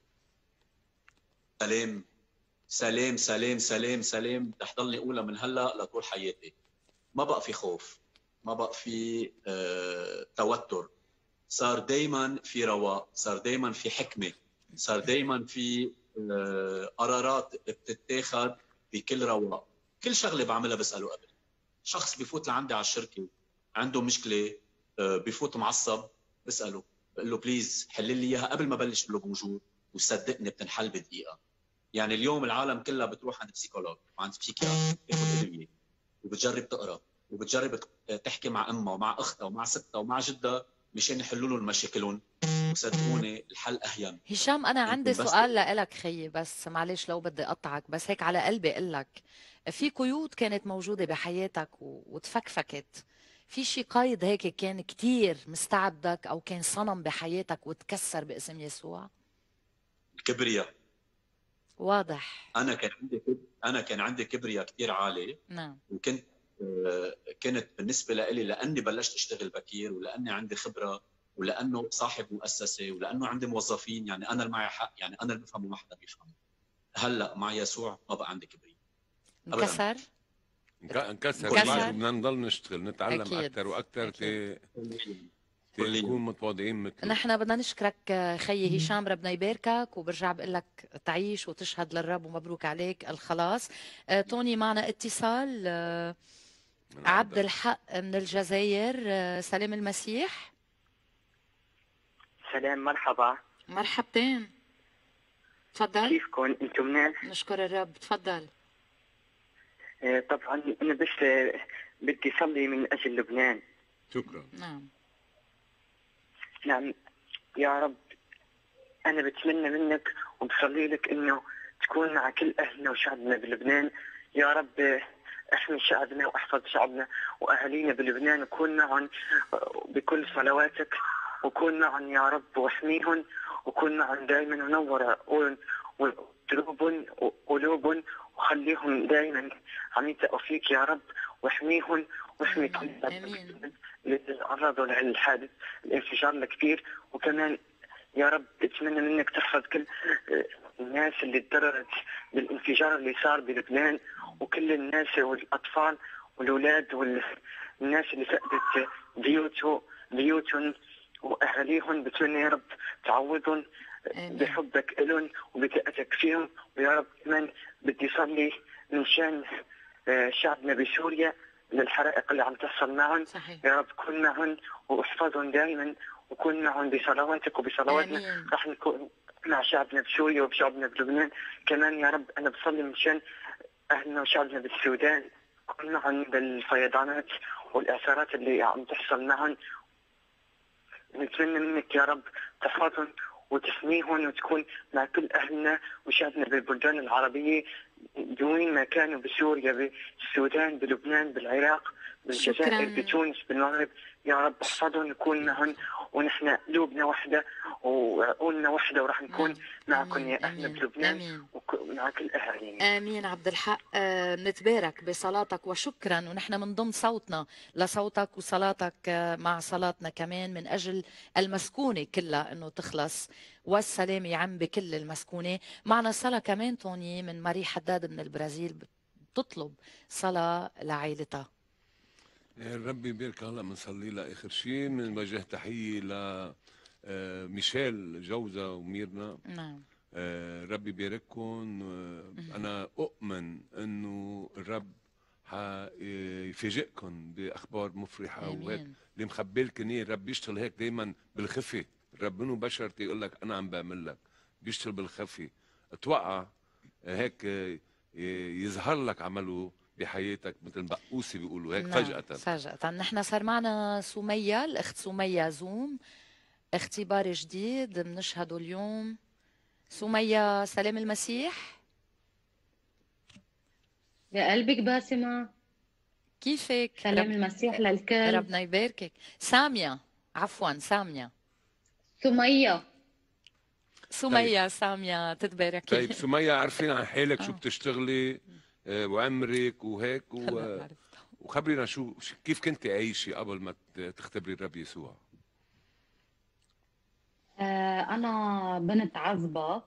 سلام سلام سلام سلام سلام، رح ضلني اقولها من هلا لطول حياتي. ما بقى في خوف، ما بقى في توتر، صار دايما في رواق، صار دايما في حكمه، صار دايما في قرارات بتتاخذ بكل رواق. كل شغله بعملها بساله قبل. شخص بفوت لعندي على الشركه عنده مشكله، بفوت معصب، بساله بقول له بليز حل لي اياها قبل ما بلش له بوجود، وصدقني بتنحل بدقيقه. يعني اليوم العالم كلها بتروح عند بسيكولوج وعند بسيكياتر تاخذ ادويه وبتجرب تقرا وبتجرب تحكي مع امها ومع اختها ومع ستها ومع جدها مشان يحلوا لهم مشاكلهم، وصدقوني الحل اهين. هشام أنا عندي يمكن بس سؤال لك خيي، بس معلش لو بدي أقطعك، بس هيك على قلبي أقول لك، في قيود كانت موجودة بحياتك وتفكفكت، في شي قيد هيك كان كتير مستعبدك أو كان صنم بحياتك وتكسر باسم يسوع؟ الكبرياء. واضح. انا كان عندي كبرياء كثير عالي. نعم. وكنت كانت بالنسبه لي لاني بلشت اشتغل بكير ولاني عندي خبره ولانه صاحب مؤسسه ولانه عندي موظفين، يعني انا اللي معي حق، يعني انا اللي بفهم وما حدا بيفهم. هلا مع يسوع ما بقى عندي كبرياء. انكسر؟ انكسر. بعد بدنا نضل نشتغل نتعلم أكيد. اكثر واكثر نكون متواضعين مثله. نحن بدنا نشكرك خيي هشام، ربنا يباركك، وبرجع بقول لك تعيش وتشهد للرب ومبروك عليك الخلاص. توني معنا اتصال. عبد الحق من الجزائر. سلام المسيح. سلام، مرحبا. مرحبتين. تفضل. كيفكم انتم منيح؟ نشكر الرب، تفضل. طبعا انا بس بدي اصلي من اجل لبنان. شكرا. نعم يا رب، انا بتمنى منك وبصلي لك انه تكون مع كل اهلنا وشعبنا بلبنان يا رب. احمي شعبنا واحفظ شعبنا واهالينا بلبنان، وكون معهم بكل صلواتك، وكون معهم يا رب واحميهم، وكون معهم دائما ونور عقولهم وقلوبهم، وخليهم دائما عم يتقوا فيك يا رب، واحميهم واحمي كل اللي تعرضوا للحادث الانفجار الكبير. وكمان يا رب اتمنى منك تحفظ كل الناس اللي تضررت بالانفجار اللي صار بلبنان، وكل الناس والاطفال والاولاد والناس اللي فقدت بيوتهم واهاليهم. بتمنى يا رب تعوضهم بحبك لهم وبثقتك فيهم. ويا رب كمان بدي صلي من شان شعبنا بسوريا للحرائق اللي عم تحصل معهم. يا رب كن معهم واحفظهم دائما، وكن معهم بصلواتك وبصلواتنا. راح نكون مع شعبنا بسوريا وبشعبنا بلبنان كمان. يا رب انا بصلي من شان اهلنا وشعبنا بالسودان، كن معهم بالفيضانات والاعصارات اللي عم تحصل معهم. نتمنى منك يا رب تحفظهم وتحميهم، وتكون مع كل اهلنا وشعبنا بالبلدان العربيه بوين ما كانوا، بسوريا، بالسودان، بلبنان، بالعراق، بالجزائر، بتونس، بالمغرب. يا رب احفظهم وكون معهم، ونحن قلوبنا وحده وعقولنا وحده، وراح نكون معكم يا اهلنا بلبنان ومع كل اهالينا. امين. عبد الحق، نتبارك بصلاتك وشكرا، ونحن من ضمن صوتنا لصوتك وصلاتك مع صلاتنا كمان من اجل المسكونه كلها انه تخلص، والسلام يعم بكل المسكونه. معنا صلاه كمان توني من ماري حداد من البرازيل، بتطلب صلاه لعائلتها. ربي يبارك. هلا بنصلي لها اخر شيء، بنوجه تحيه ل ميشيل جوزها وميرنا. نعم. ربي يبارككم. انا اؤمن انه الرب حيفاجئكم باخبار مفرحه. وهيك اللي مخبي لكم اياه الرب بيشتغل هيك دائما بالخفي. الرب منه بشرتي يقول لك انا عم بعمل لك، بيشتغل بالخفي. اتوقع هيك يظهر لك عمله بحياتك مثل بقوسي بيقولوا هيك. نعم. فجأة. فجأة. نحن صار معنا سمية، الأخت سمية زوم، اختبار جديد بنشهده اليوم. سمية، سلام المسيح. يا قلبك باسمة، كيفك؟ سلام المسيح للكل. ربنا يباركك. سامية، عفوا سامية. سمية. سمية. سامية، تتباركي. طيب سمية، عارفين عن حالك شو بتشتغلي وعمرك وهيك وخبرينا كيف كنت عايشة قبل ما تختبري الرب يسوع؟ أنا بنت عزبة،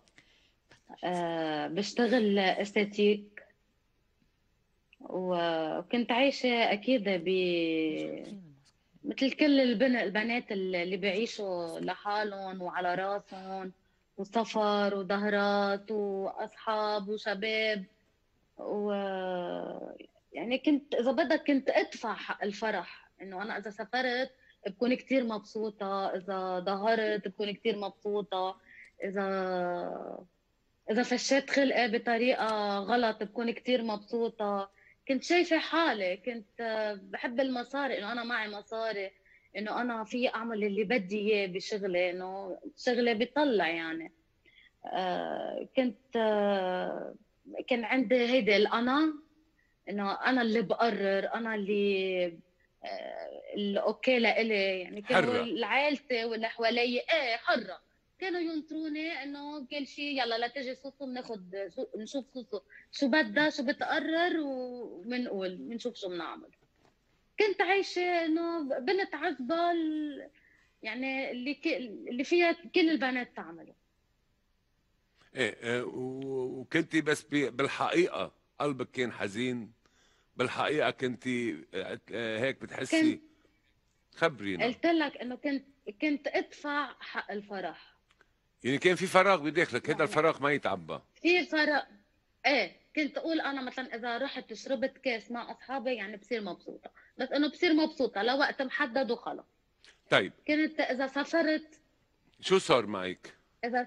بشتغل استاتيك، وكنت عايشة أكيد مثل كل البنات اللي بيعيشوا لحالهم وعلى راسهم، وسفر وظهرات وأصحاب وشباب، يعني كنت إذا بدك كنت أدفع حق الفرح، إنه أنا إذا سافرت بكون كتير مبسوطة، إذا ظهرت بكون كتير مبسوطة، إذا فشيت خلقي بطريقة غلط بكون كتير مبسوطة. كنت شايفه حالي، كنت بحب المصاري، انه انا معي مصاري، انه انا في اعمل اللي بدي اياه بشغلي، انه شغلي بيطلع يعني. كنت كان عندي هيدا الانا، انه انا اللي بقرر، انا اللي الاوكي لإلي يعني. كانوا عائلتي واللي حوالي حره، كانوا ينطروني انه كل شيء يلا لا تجي سوسو بناخذ نشوف سوسو شو بدها شو بتقرر وبنقول بنشوف شو بنعمل. كنت عايشه انه بنت عزبه يعني اللي فيها كل البنات تعمله. ايه وكنتي بس بالحقيقه قلبك كان حزين؟ بالحقيقه كنتي هيك بتحسي؟ خبرينا. قلت لك انه كنت ادفع حق الفرح. يعني كان في فراغ بداخلك، هذا الفراغ ما يتعبى. في فراغ، كنت اقول انا مثلا اذا رحت شربت كاس مع اصحابي يعني بصير مبسوطه، بس انه بصير مبسوطه لوقت محدد وخلص. طيب كنت اذا سافرت شو صار معك؟ اذا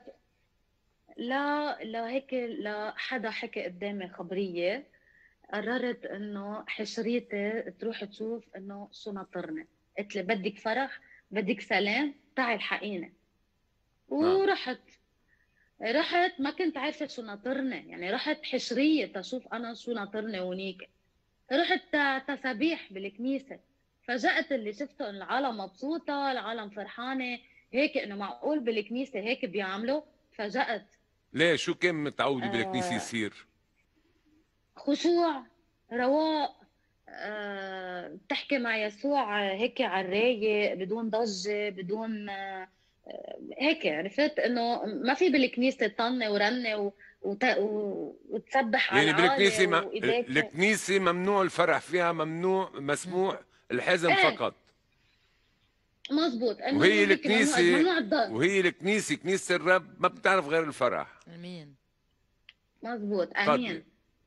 لا هيك لا حدا حكي قدامي خبريه، قررت انه حشريتي تروح تشوف انه شو ناطرني. قلت لي بدك فرح، بدك سلام، تعي الحقيني. ورحت ما كنت عارفه شو ناطرني، يعني رحت حشريه تشوف انا شو ناطرني هونيك. رحت تسابيح بالكنيسه، فجأت اللي شفته انه العالم مبسوطه، العالم فرحانه هيك، انه معقول بالكنيسه هيك بيعملوا. فجأت ليه شو كان متعودة بالكنيسة يصير؟ خشوع، رواق، تحكي مع يسوع هيك على الرايق بدون ضجه بدون هيك. عرفت انه ما في بالكنيسه طنه ورنه وتسبح على يعني بالكنيسة الكنيسه ممنوع الفرح فيها، ممنوع مسموح الحزن فقط. مزبوط. وهي الكنيسة كنيسة الرب ما بتعرف غير الفرح. امين. مزبوط. امين.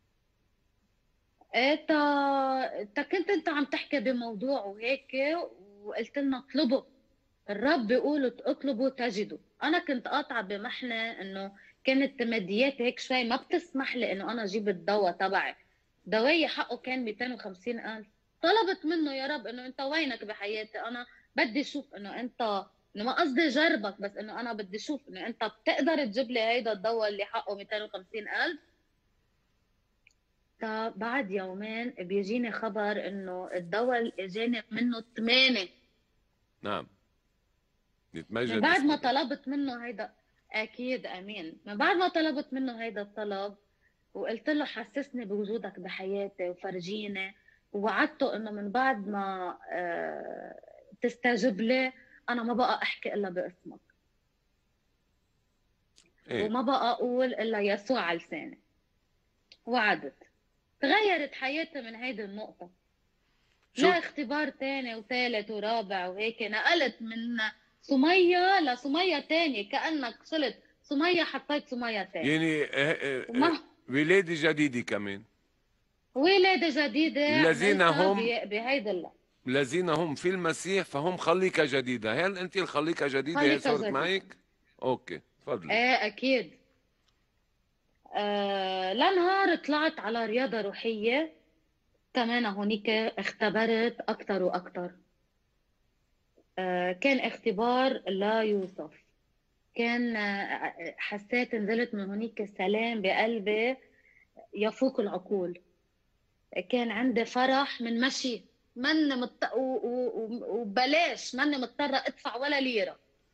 كنت انت عم تحكي بموضوع وهيك، وقلت لنا اطلبوا، الرب بيقول اطلبوا تجدوا. انا كنت قاطعه بمحنه انه كانت مادياتي هيك شوي ما بتسمح لي انه انا اجيب الدواء تبعي. دوايي حقه كان 250,000. طلبت منه يا رب انه انت وينك بحياتي، انا بدي اشوف انه انت، انه ما قصدي جربك، بس انه انا بدي اشوف انه انت بتقدر تجيب لي هيدا الدواء اللي حقه 250,000. بعد يومين بيجيني خبر انه الدواء اجاني منه 8. نعم. من بعد ما طلبت منه هيدا، اكيد امين، من بعد ما طلبت منه هيدا الطلب وقلت له حسسني بوجودك بحياتي وفرجيني، ووعدته انه من بعد ما تستجب لي انا ما بقى احكي الا باسمك. وما بقى اقول الا يسوع على لساني. وعدت. تغيرت حياتي من هيدي النقطة. لا اختبار تاني وثالث ورابع وهيك، نقلت من سمية لسمية تاني، كأنك شلت سمية حطيت سمية تاني. يعني ولادة جديدة كمان. ولادة جديدة الذين هم بهيدا الله، الذين هم في المسيح فهم خليقة جديدة. هل أنت الخليقة جديدة هي صارت معك؟ أوكي تفضلي. أكيد. لنهار طلعت على رياضة روحية كمان هونيك، اختبرت أكتر وأكتر. كان اختبار لا يوصف. كان حسيت نزلت من هونيك سلام بقلبي يفوق العقول. كان عندي فرح من مشي، وبلاش ماني مضطرة ادفع ولا ليرة.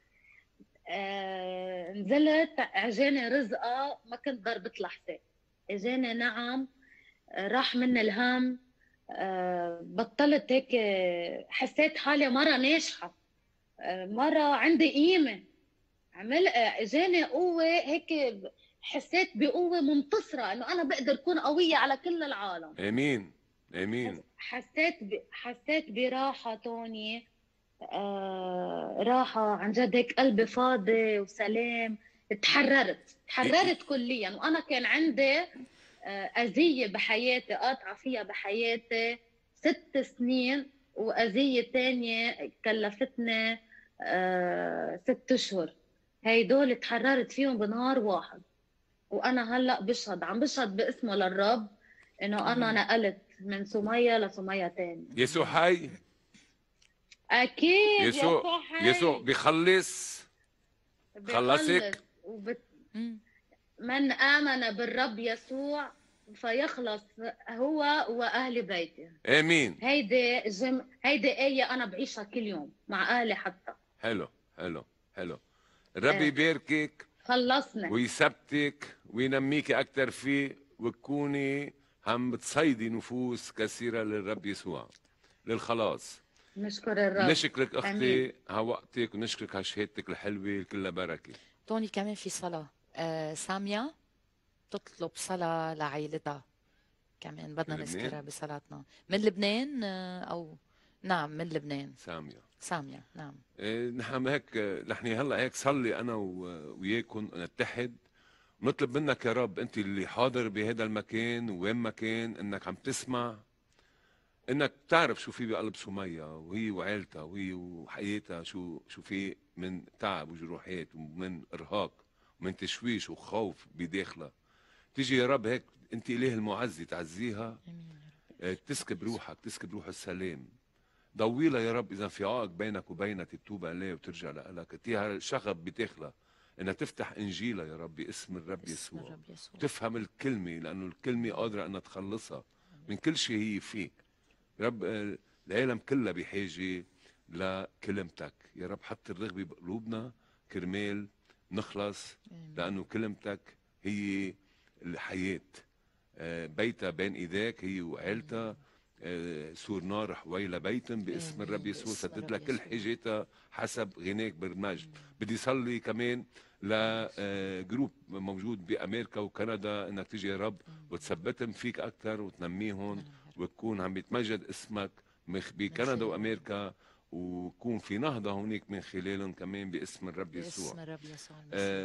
نزلت اجاني رزقة ما كنت ضربت لحظة، اجاني نعم، راح مني الهم. بطلت هيك، حسيت حالي مرة ناجحة، مرة عندي قيمة، اجاني قوة هيك، حسيت بقوة منتصرة انه انا بقدر اكون قوية على كل العالم. امين امين. حسيت براحة توني، راحة عن جد، هيك قلبي فاضي وسلام. تحررت كليا. وانا كان عندي أذية بحياتي قاطعة فيها بحياتي 6 سنين، وأذية تانية كلفتني 6 أشهر. هيدول تحررت فيهم بنهار واحد. وانا هلا عم بشهد باسمه للرب انه انا نقلت من سمية لسمية تاني. يسوع حي. اكيد يسوع حي. يسوع بيخلص. خلصك. من آمن بالرب يسوع فيخلص هو وأهل بيته. آمين. هيدي آية أنا بعيشها كل يوم مع أهلي حتى. حلو حلو حلو. الرب يباركك. خلصنا. ويثبتك وينميك أكثر فيه وتكوني عم بتصيدي نفوس كثيرة للرب يسوع للخلاص. نشكر الرب. نشكرك أختي على وقتك ونشكرك على شهادتك الحلوة كلها بركة. توني كمان في صلاة سامية تطلب صلاة لعائلتها كمان بدنا نذكرها بصلاتنا. من لبنان أو نعم من لبنان. سامية نعم. نحن هيك نحن هلا هيك صلي أنا وياكم نتحد ونطلب منك يا رب أنت اللي حاضر بهذا المكان وين ما كان إنك عم تسمع، إنك تعرف شو في بقلب سمية وهي وعيلتها وهي وحياتها شو في من تعب وجروحات ومن إرهاق ومن تشويش وخوف بداخلها. تيجي يا رب هيك انت اله المعزي تعزيها، تسكب روحك، تسكب روح السلام، ضويلها يا رب اذا في عائق بينك وبينها تتوب عليه وترجع لك، اتيها شغف بداخلها انها تفتح انجيلها يا رب باسم الرب يسوع، تفهم الكلمه لانه الكلمه قادره انها تخلصها من كل شيء هي فيه. يا رب العالم كلها بحاجه لكلمتك يا رب، حط الرغبه بقلوبنا كرمال نخلص، لانه كلمتك هي الحياة. بيتها بين ايديك هي وعيلتها، سور نار حويلة بيت باسم الرب يسوع، سدد لها كل حاجاتها حسب غناك بالمجد. بدي صلي كمان لجروب موجود بامريكا وكندا انك تيجي يا رب وتثبتهم فيك اكثر وتنميهم وتكون عم يتمجد اسمك بكندا وامريكا، ويكون في نهضة هونيك من خلالهم كمان باسم الرب يسوع. باسم الرب يسوع.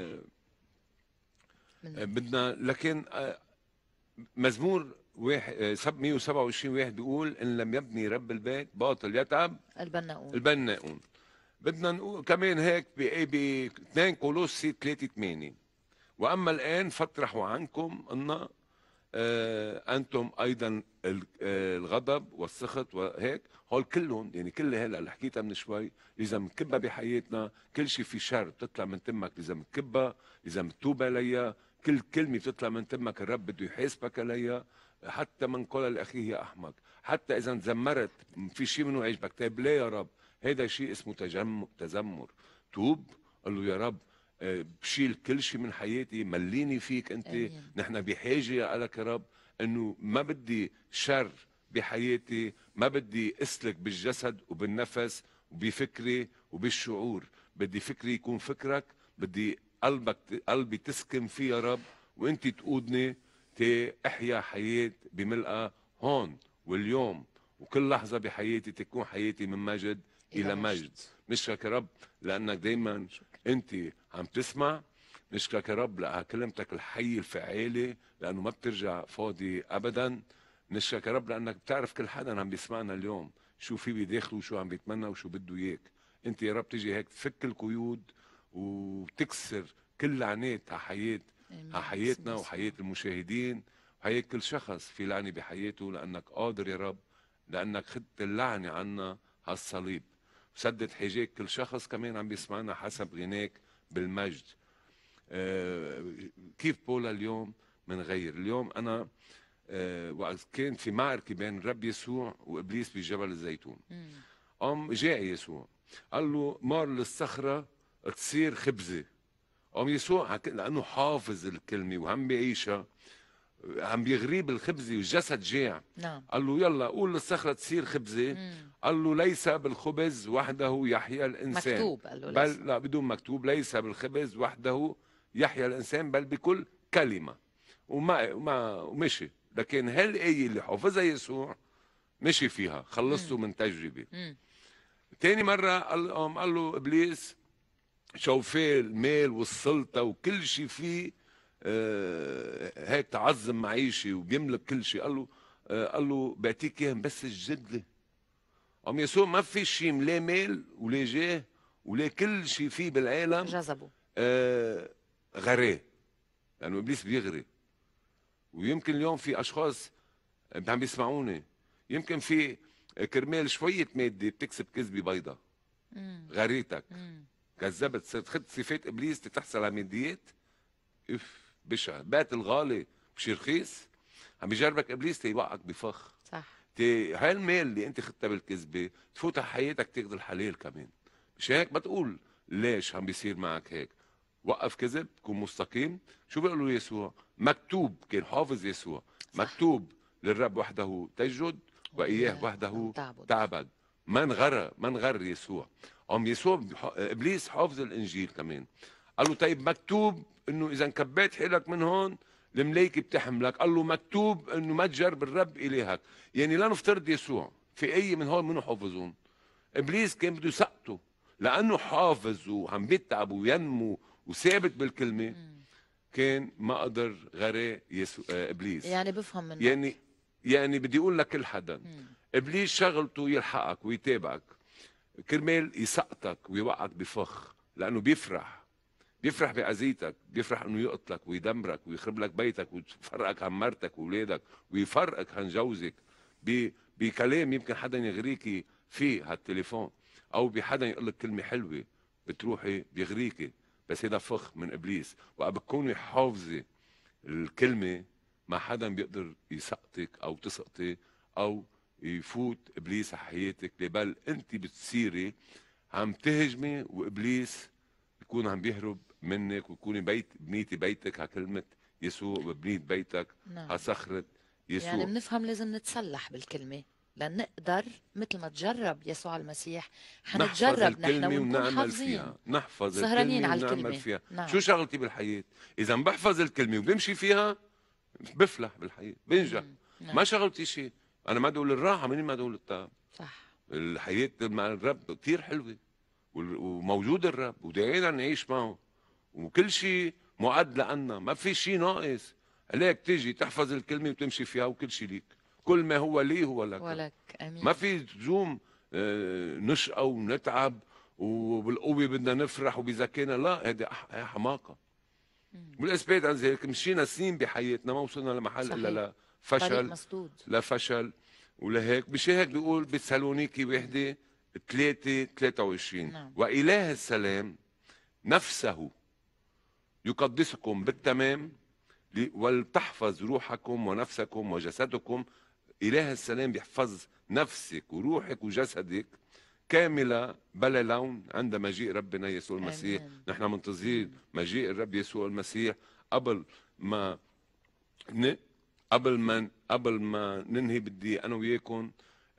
بدنا لكن مزمور 127 واحد بيقول ان لم يبني رب البيت باطل يتعب البناؤون. بدنا نقول كمان هيك ب 2 كولوسي 3:8 واما الان فاطرحوا عنكم ان انتم ايضا الغضب والسخط وهيك، هول كلهم يعني كل هلا اللي حكيتها من شوي لازم نكبها بحياتنا. كل شيء في شر بتطلع من تمك لازم نكبها، لازم تتوب عليها. كل كلمه بتطلع من تمك الرب بده يحاسبك عليها، حتى من قال لاخيه يا احمق، حتى اذا تذمرت في شيء منه عجبك طيب ليه يا رب؟ هذا شيء اسمه تذمر. توب قال له يا رب بشيل كل شيء من حياتي، مليني فيك انت. نحن بحاجه لك يا رب، انه ما بدي شر بحياتي، ما بدي اسلك بالجسد وبالنفس وبفكري وبالشعور. بدي فكري يكون فكرك، بدي قلبي تسكن فيه يا رب، وانت تقودني احيا حياه بملئها هون واليوم، وكل لحظه بحياتي تكون حياتي من مجد الى مجد. نشكرك يا رب لانك دايما انت عم تسمع. نشكرك يا رب على كلمتك الحيه الفعاله لانه ما بترجع فاضي ابدا. نشكرك يا رب لانك بتعرف كل حدا عم بيسمعنا اليوم شو في بداخله وشو عم بيتمنى وشو بده اياك. انت يا رب تيجي هيك تفك القيود وتكسر كل لعنات على حياتنا وحياه المشاهدين وحياه كل شخص في لعنه بحياته، لانك قادر يا رب، لانك خدت اللعنه عنا هالصليب. سدد حاجات كل شخص كمان عم بيسمعنا حسب غناك بالمجد. كيف بولا اليوم منغير؟ اليوم انا وقت كان في معركه بين الرب يسوع وابليس بجبل الزيتون، قام جاء يسوع قال له مار للصخره تصير خبزه. قام يسوع لانه حافظ الكلمه وعم بيعيشها، عم بيغريب الخبزه والجسد جاع. نعم. قال له يلا قول للصخره تصير خبزه. قال له ليس بالخبز وحده يحيا الانسان، مكتوب. قال له بل لا بدون مكتوب، ليس بالخبز وحده يحيا الانسان بل بكل كلمه. ومشي. لكن هالآية اللي حافظها يسوع مشي فيها، خلصته من تجربه. تاني مره قال له ابليس شوفيه المال والسلطه وكل شيء فيه هيك تعظم معيشي وبيملك كل شيء. قال له بعطيك اياهم بس اسجد لي. قام يسوع ما في شيء لا مال ولا جاه ولا كل شيء فيه بالعالم جذبه غراه، لانه ابليس بيغري. ويمكن اليوم في اشخاص عم بيسمعوني، يمكن في كرمال شويه ماده بتكسب كذبه بيضة. غريتك، كذبت، صرت خدت صفات ابليس تحصل على ماديات. اف بشع، بات الغالي بشي رخيص. عم بيجربك ابليس تيوقعك بفخ. صح. هاي المال اللي انت خدتها بالكذبه تفوت على حياتك تاخذ الحلال كمان. مش هيك بتقول ليش عم بيصير معك هيك؟ وقف كذب، كن مستقيم. شو بيقولوا يسوع؟ مكتوب، كان حافظ يسوع، مكتوب للرب وحده تسجد واياه وحده تعبد. ما انغر يسوع. يسوع ابليس حافظ الانجيل كمان. قال له طيب مكتوب انه اذا انكبيت حيلك من هون الملايكه بتحملك. قال له مكتوب انه ما تجرب الرب الهك. يعني لا نفترض يسوع في اي من هون منو حافظون. ابليس كان بده يسقطه لانه حافظ وعم بيتعب وينمو وثابت بالكلمه. كان ما قدر غير يسوع ابليس. يعني بفهم منك. يعني بدي اقول لك كل حدا ابليس شغلته يلحقك ويتابعك كرمال يسقطك ويوقعك بفخ، لانه بيفرح بعزيتك، بيفرح انه يقتلك ويدمرك ويخرب لك بيتك ويفرقك عن مرتك واولادك ويفرقك عن جوزك بكلام يمكن حدا يغريكي فيه هالتليفون، او بحدا يقول لك كلمه حلوه بتروحي بيغريكي. بس هذا فخ من ابليس. وقت بتكوني حافظه الكلمه ما حدا بيقدر يسقطك او تسقطي او يفوت ابليس على حياتك، بل انت بتصيري عم تهجمي وابليس بيكون عم بيهرب منك، ويكوني بنيتي بيتك على كلمه يسوع وبنيت بيتك على صخره يسوع. يعني بنفهم لازم نتسلح بالكلمه لنقدر مثل ما تجرب يسوع المسيح حنتجرب نحن ونكون حافظين. نحفظ سهرانين الكلمه على ونعمل الكلمه. فيها. نعم. شو شغلتي بالحياه؟ اذا بحفظ الكلمه وبمشي فيها بفلح بالحياه، بنجح. نعم. ما شغلتي شيء. انا ما دول الراحه، منين ما دول التعب. صح. الحياه مع الرب كثير حلوه وموجود الرب وداعينا نعيش معه وكل شيء معد لنا، ما في شيء ناقص. عليك تيجي تحفظ الكلمه وتمشي فيها وكل شيء ليك. كل ما هو لي هو لك. ولك. امين. ما في لزوم نشقى ونتعب وبالقوه بدنا نفرح وبذكينا. لا، هذه حماقه. والاثبات عن ذلك مشينا سنين بحياتنا ما وصلنا لمحل صحيح. الا لفشل، لفشل ولهيك. مش هيك بيقول بتسالونيكي 1:3-23 نعم. وإله السلام نفسه يقدسكم بالتمام ولتحفظ روحكم ونفسكم وجسدكم. إله السلام بيحفظ نفسك وروحك وجسدك كاملة بلا لون عند مجيء ربنا يسوع المسيح. نحن منتظرين مجيء الرب يسوع المسيح قبل ما ننهي. بدي أنا وياكم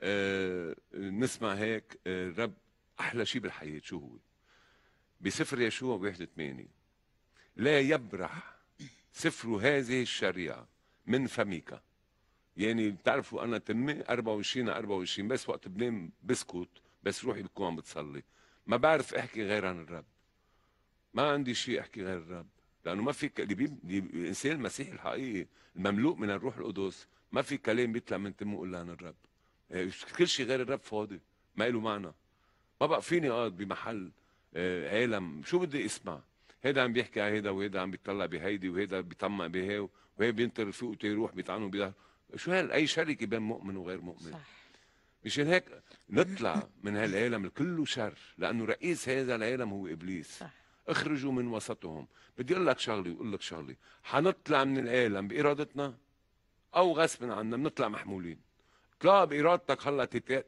نسمع هيك الرب أحلى شيء بالحياة شو هو. بسفر يشوع 1:8 لا يبرح سفر هذه الشريعة من فمك. يعني بتعرفوا أنا تمي 24 بس وقت بنام بسكت، بس روحي بتكون عم بتصلي. ما بعرف احكي غير عن الرب. ما عندي شيء احكي غير الرب، لانه ما في الانسان المسيحي الحقيقي المملوء من الروح القدس ما في كلام بيطلع من تمه الا عن الرب. كل شيء غير الرب فاضي، ما له معنى. ما بقى فيني اقعد بمحل عالم شو بدي اسمع. هيدا عم بيحكي على هيدا وهيدا عم بيطلع بهيدي وهيدا بيطمع بهي وهي بينطر فوق ويروح بيطعنوا بيده. شو اي شركه بين مؤمن وغير مؤمن. صح. مشان هيك نطلع من هالعالم كله شر، لانه رئيس هذا العالم هو ابليس. صح. اخرجوا من وسطهم. بدي اقول لك شغله واقول لك شغله، حنطلع من العالم بارادتنا او غصبا عنا. بنطلع محمولين. اطلع بارادتك هلا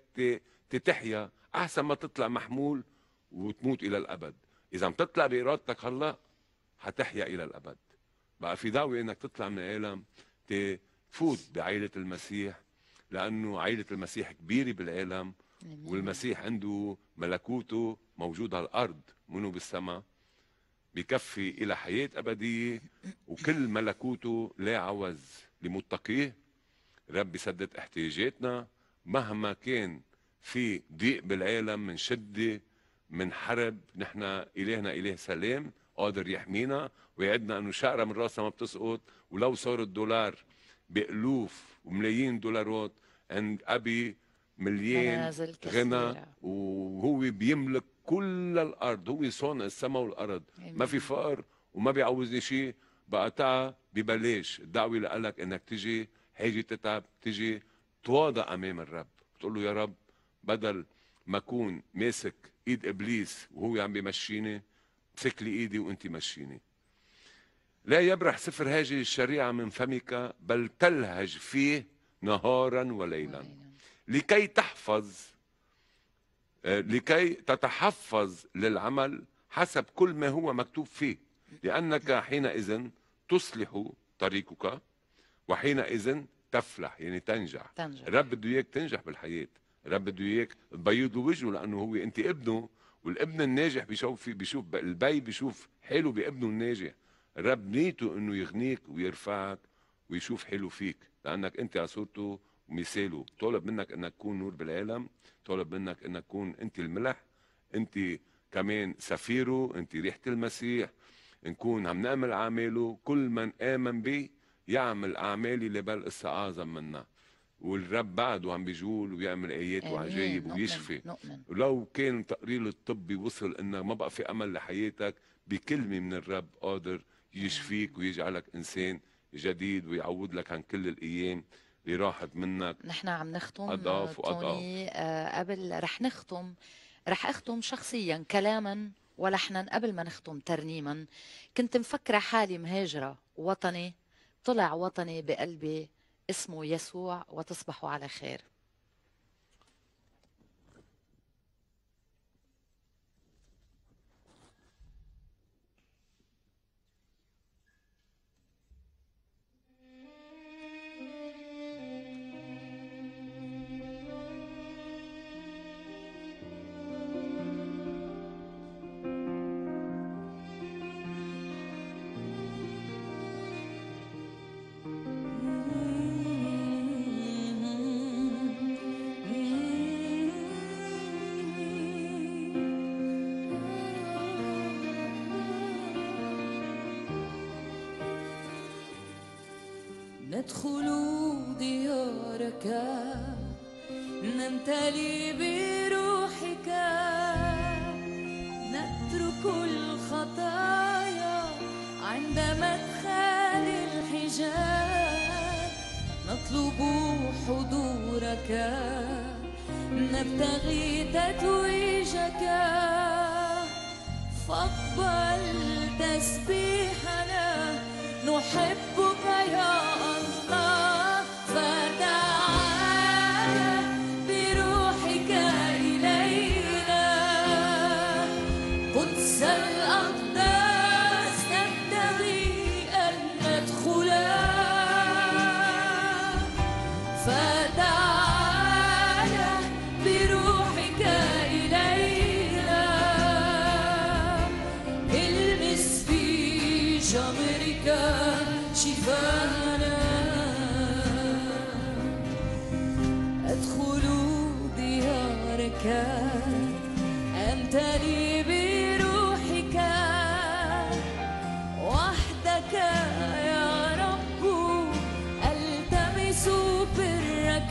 تتحيا احسن ما تطلع محمول وتموت الى الابد. اذا بتطلع بارادتك هلا حتحيا الى الابد. بقى في دعوه انك تطلع من العالم تفوت بعائله المسيح، لانه عائله المسيح كبيره بالعالم. والمسيح عنده ملكوته موجود على الارض منه بالسماء، بكفي الى حياه ابديه. وكل ملكوته لا عوز لمتقيه. رب يسدد احتياجاتنا مهما كان في ضيق بالعالم، من شده، من حرب. نحن الهنا اله سلام قادر يحمينا ويعدنا انه شقره من راسنا ما بتسقط. ولو صار الدولار بألوف وملايين دولارات عند أبي مليان غنى، وهو بيملك كل الأرض. هو صانع السماء والأرض. ما في فقر وما بيعوزني شيء. بقى تعا ببلاش. الدعوة لك إنك تجي حاجة تتعب، تجي تواضع أمام الرب، بتقول له يا رب بدل ما أكون ماسك إيد إبليس وهو عم بيمشيني، امسك لي إيدي وأنت مشيني. لا يبرح سفر هذه الشريعة من فمك، بل تلهج فيه نهارا وليلا لكي تتحفظ للعمل حسب كل ما هو مكتوب فيه، لأنك حينئذ تصلح طريقك وحينئذ تفلح، يعني تنجح. الرب بده اياك تنجح بالحياة، الرب بده اياك تبيض له وجهه، لأنه هو أنت ابنه، والابن الناجح بيشوف البي بيشوف حلو بابنه الناجح. الرب نيته انه يغنيك ويرفعك ويشوف حلو فيك، لانك انت على صورته ومثاله. طالب منك انك تكون نور بالعالم، طالب منك انك تكون انت الملح، انت كمان سفيره، انت ريحة المسيح. نكون عم نعمل اعماله، كل من امن بي يعمل اعمالي اللي بل اعظم منا. والرب بعده عم بيجول ويعمل ايات وعجائب ويشفي. ولو كان التقرير الطبي وصل انه ما بقى في امل لحياتك، بكلمة من الرب قادر يشفيك ويجعلك إنسان جديد ويعوض لك عن كل الأيام اللي راحت منك. نحن عم نختم أضاف توني قبل رح أختم شخصيا كلاما ولحنا قبل ما نختم ترنيما. كنت مفكرة حالي مهاجرة، وطني طلع وطني بقلبي اسمه يسوع، وتصبحوا على خير. ندخل ديارك نمتلي بروحك، نترك الخطايا عند مدخل الحجاب، نطلب حضورك نبتغي تتويجك، فاقبل تسبيحنا نحبك يا الله، فتعال بروحك إلينا قدس الأقداس نبتغي أن ندخل، فتعال بروحك إلينا المس في جمرك شفانا، أدخل ديارك أمتلي بروحك، وحدك يا رب ألتمس برك،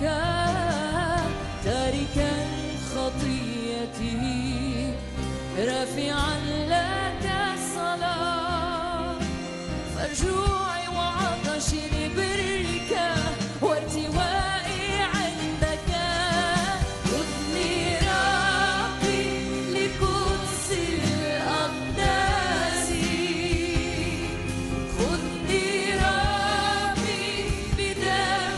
تاركا خطيتي رافعا لك الصلاة، فجوعي وعطشي لبرك وارتوائي عندك، خذني ربي لقدس الأقداس، خذني ربي بدم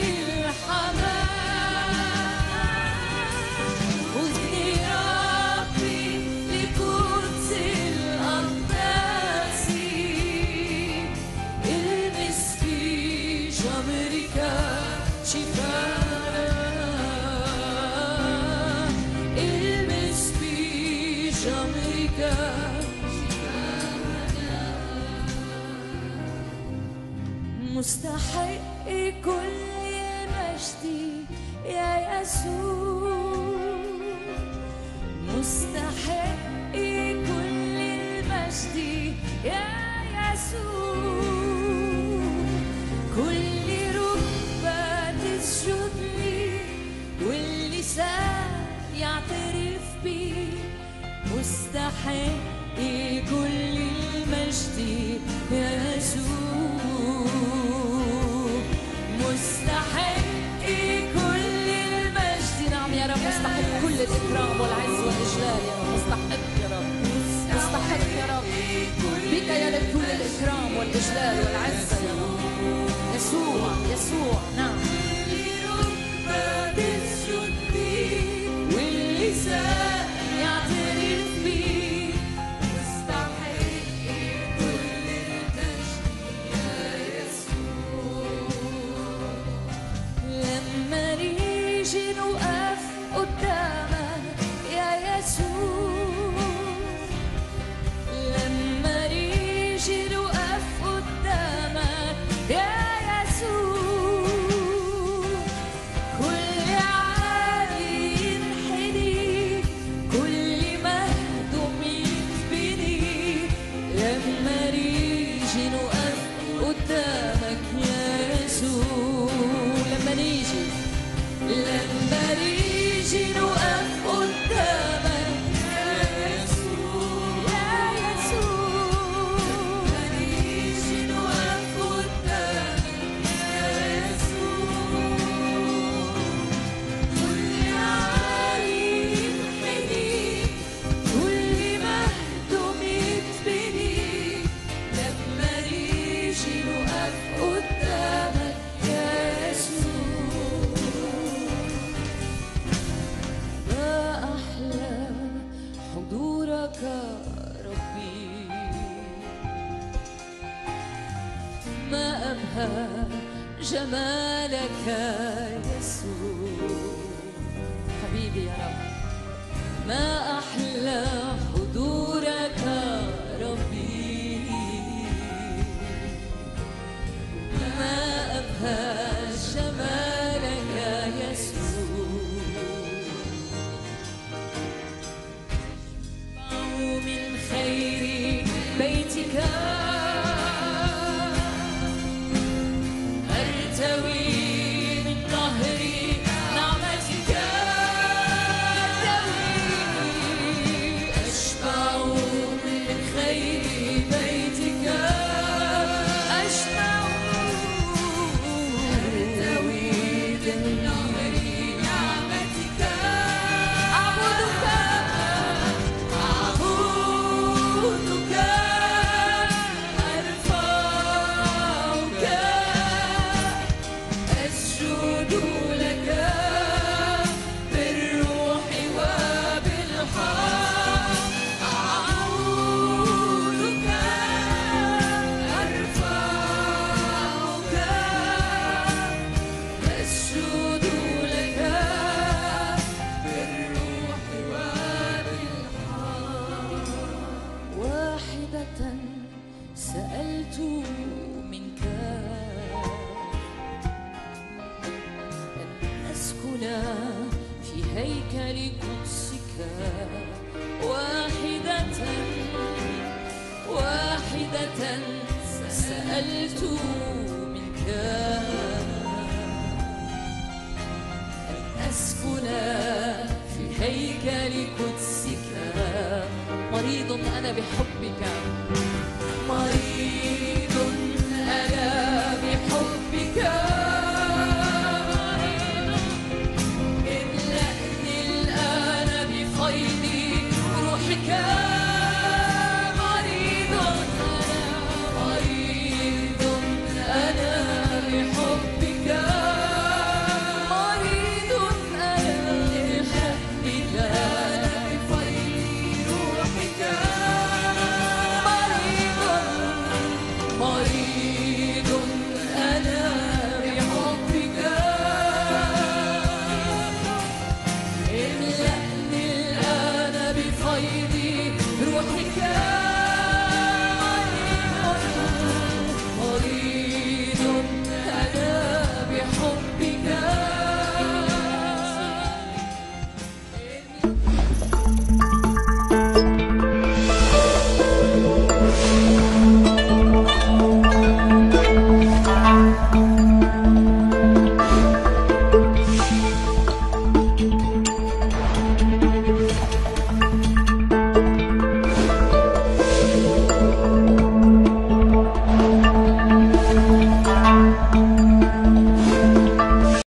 الحمام، خذني ربي لقدس الأقداس، المس في جمرك شفانا، المس في جمرك شفانا، مستحق كل المجد يا يسوع، مستحق كل المجد يا يسوع، كل ركبة تسجد لي واللسان يعترف بي، مستحق كل المجد يا يسوع، مستحق الإجلال والعزة يا رب. يسوع يسوع نعم. واللسان يعترف بيه مستحق كل المجد يا يسوع. لما نيجي نوقف قدامك يا يسوع، لما نيجي نوقف قدامك يا يسوع، كل عالي ينحني كل مهدوم يتبني. لما نيجي نوقف قدامك يا يسوع، لما نيجي نوقف قدامك يا يسوع، يا يسوع. لما نيجي نوقف قدامك يا يسوع، كل عالي ينحني كل مهدوم يتبني. لما نيجي نوقف قدامك يا يسوع، ما أحلى حضورك ربي، ما أبهى جمالك يسوع. حبيبي يا رب، ما أحلى حضورك ربي، ما أبهى جمالك يسوع. من خير بيتك أرتوي من نهر نعمتك، أشبع من خير بيتك، أشبع أرتوي من نهر نعمتك. أعبدك أرفعك أسجد لك بالروح وبالحق. أعبدك أرفعك أسجد لك بالروح وبالحق. واحدة سألت منك أن أسكن في هيكل قدسك، واحدة سألت منك أن أسكن في هيكل قدسك. مريض أنا بحبك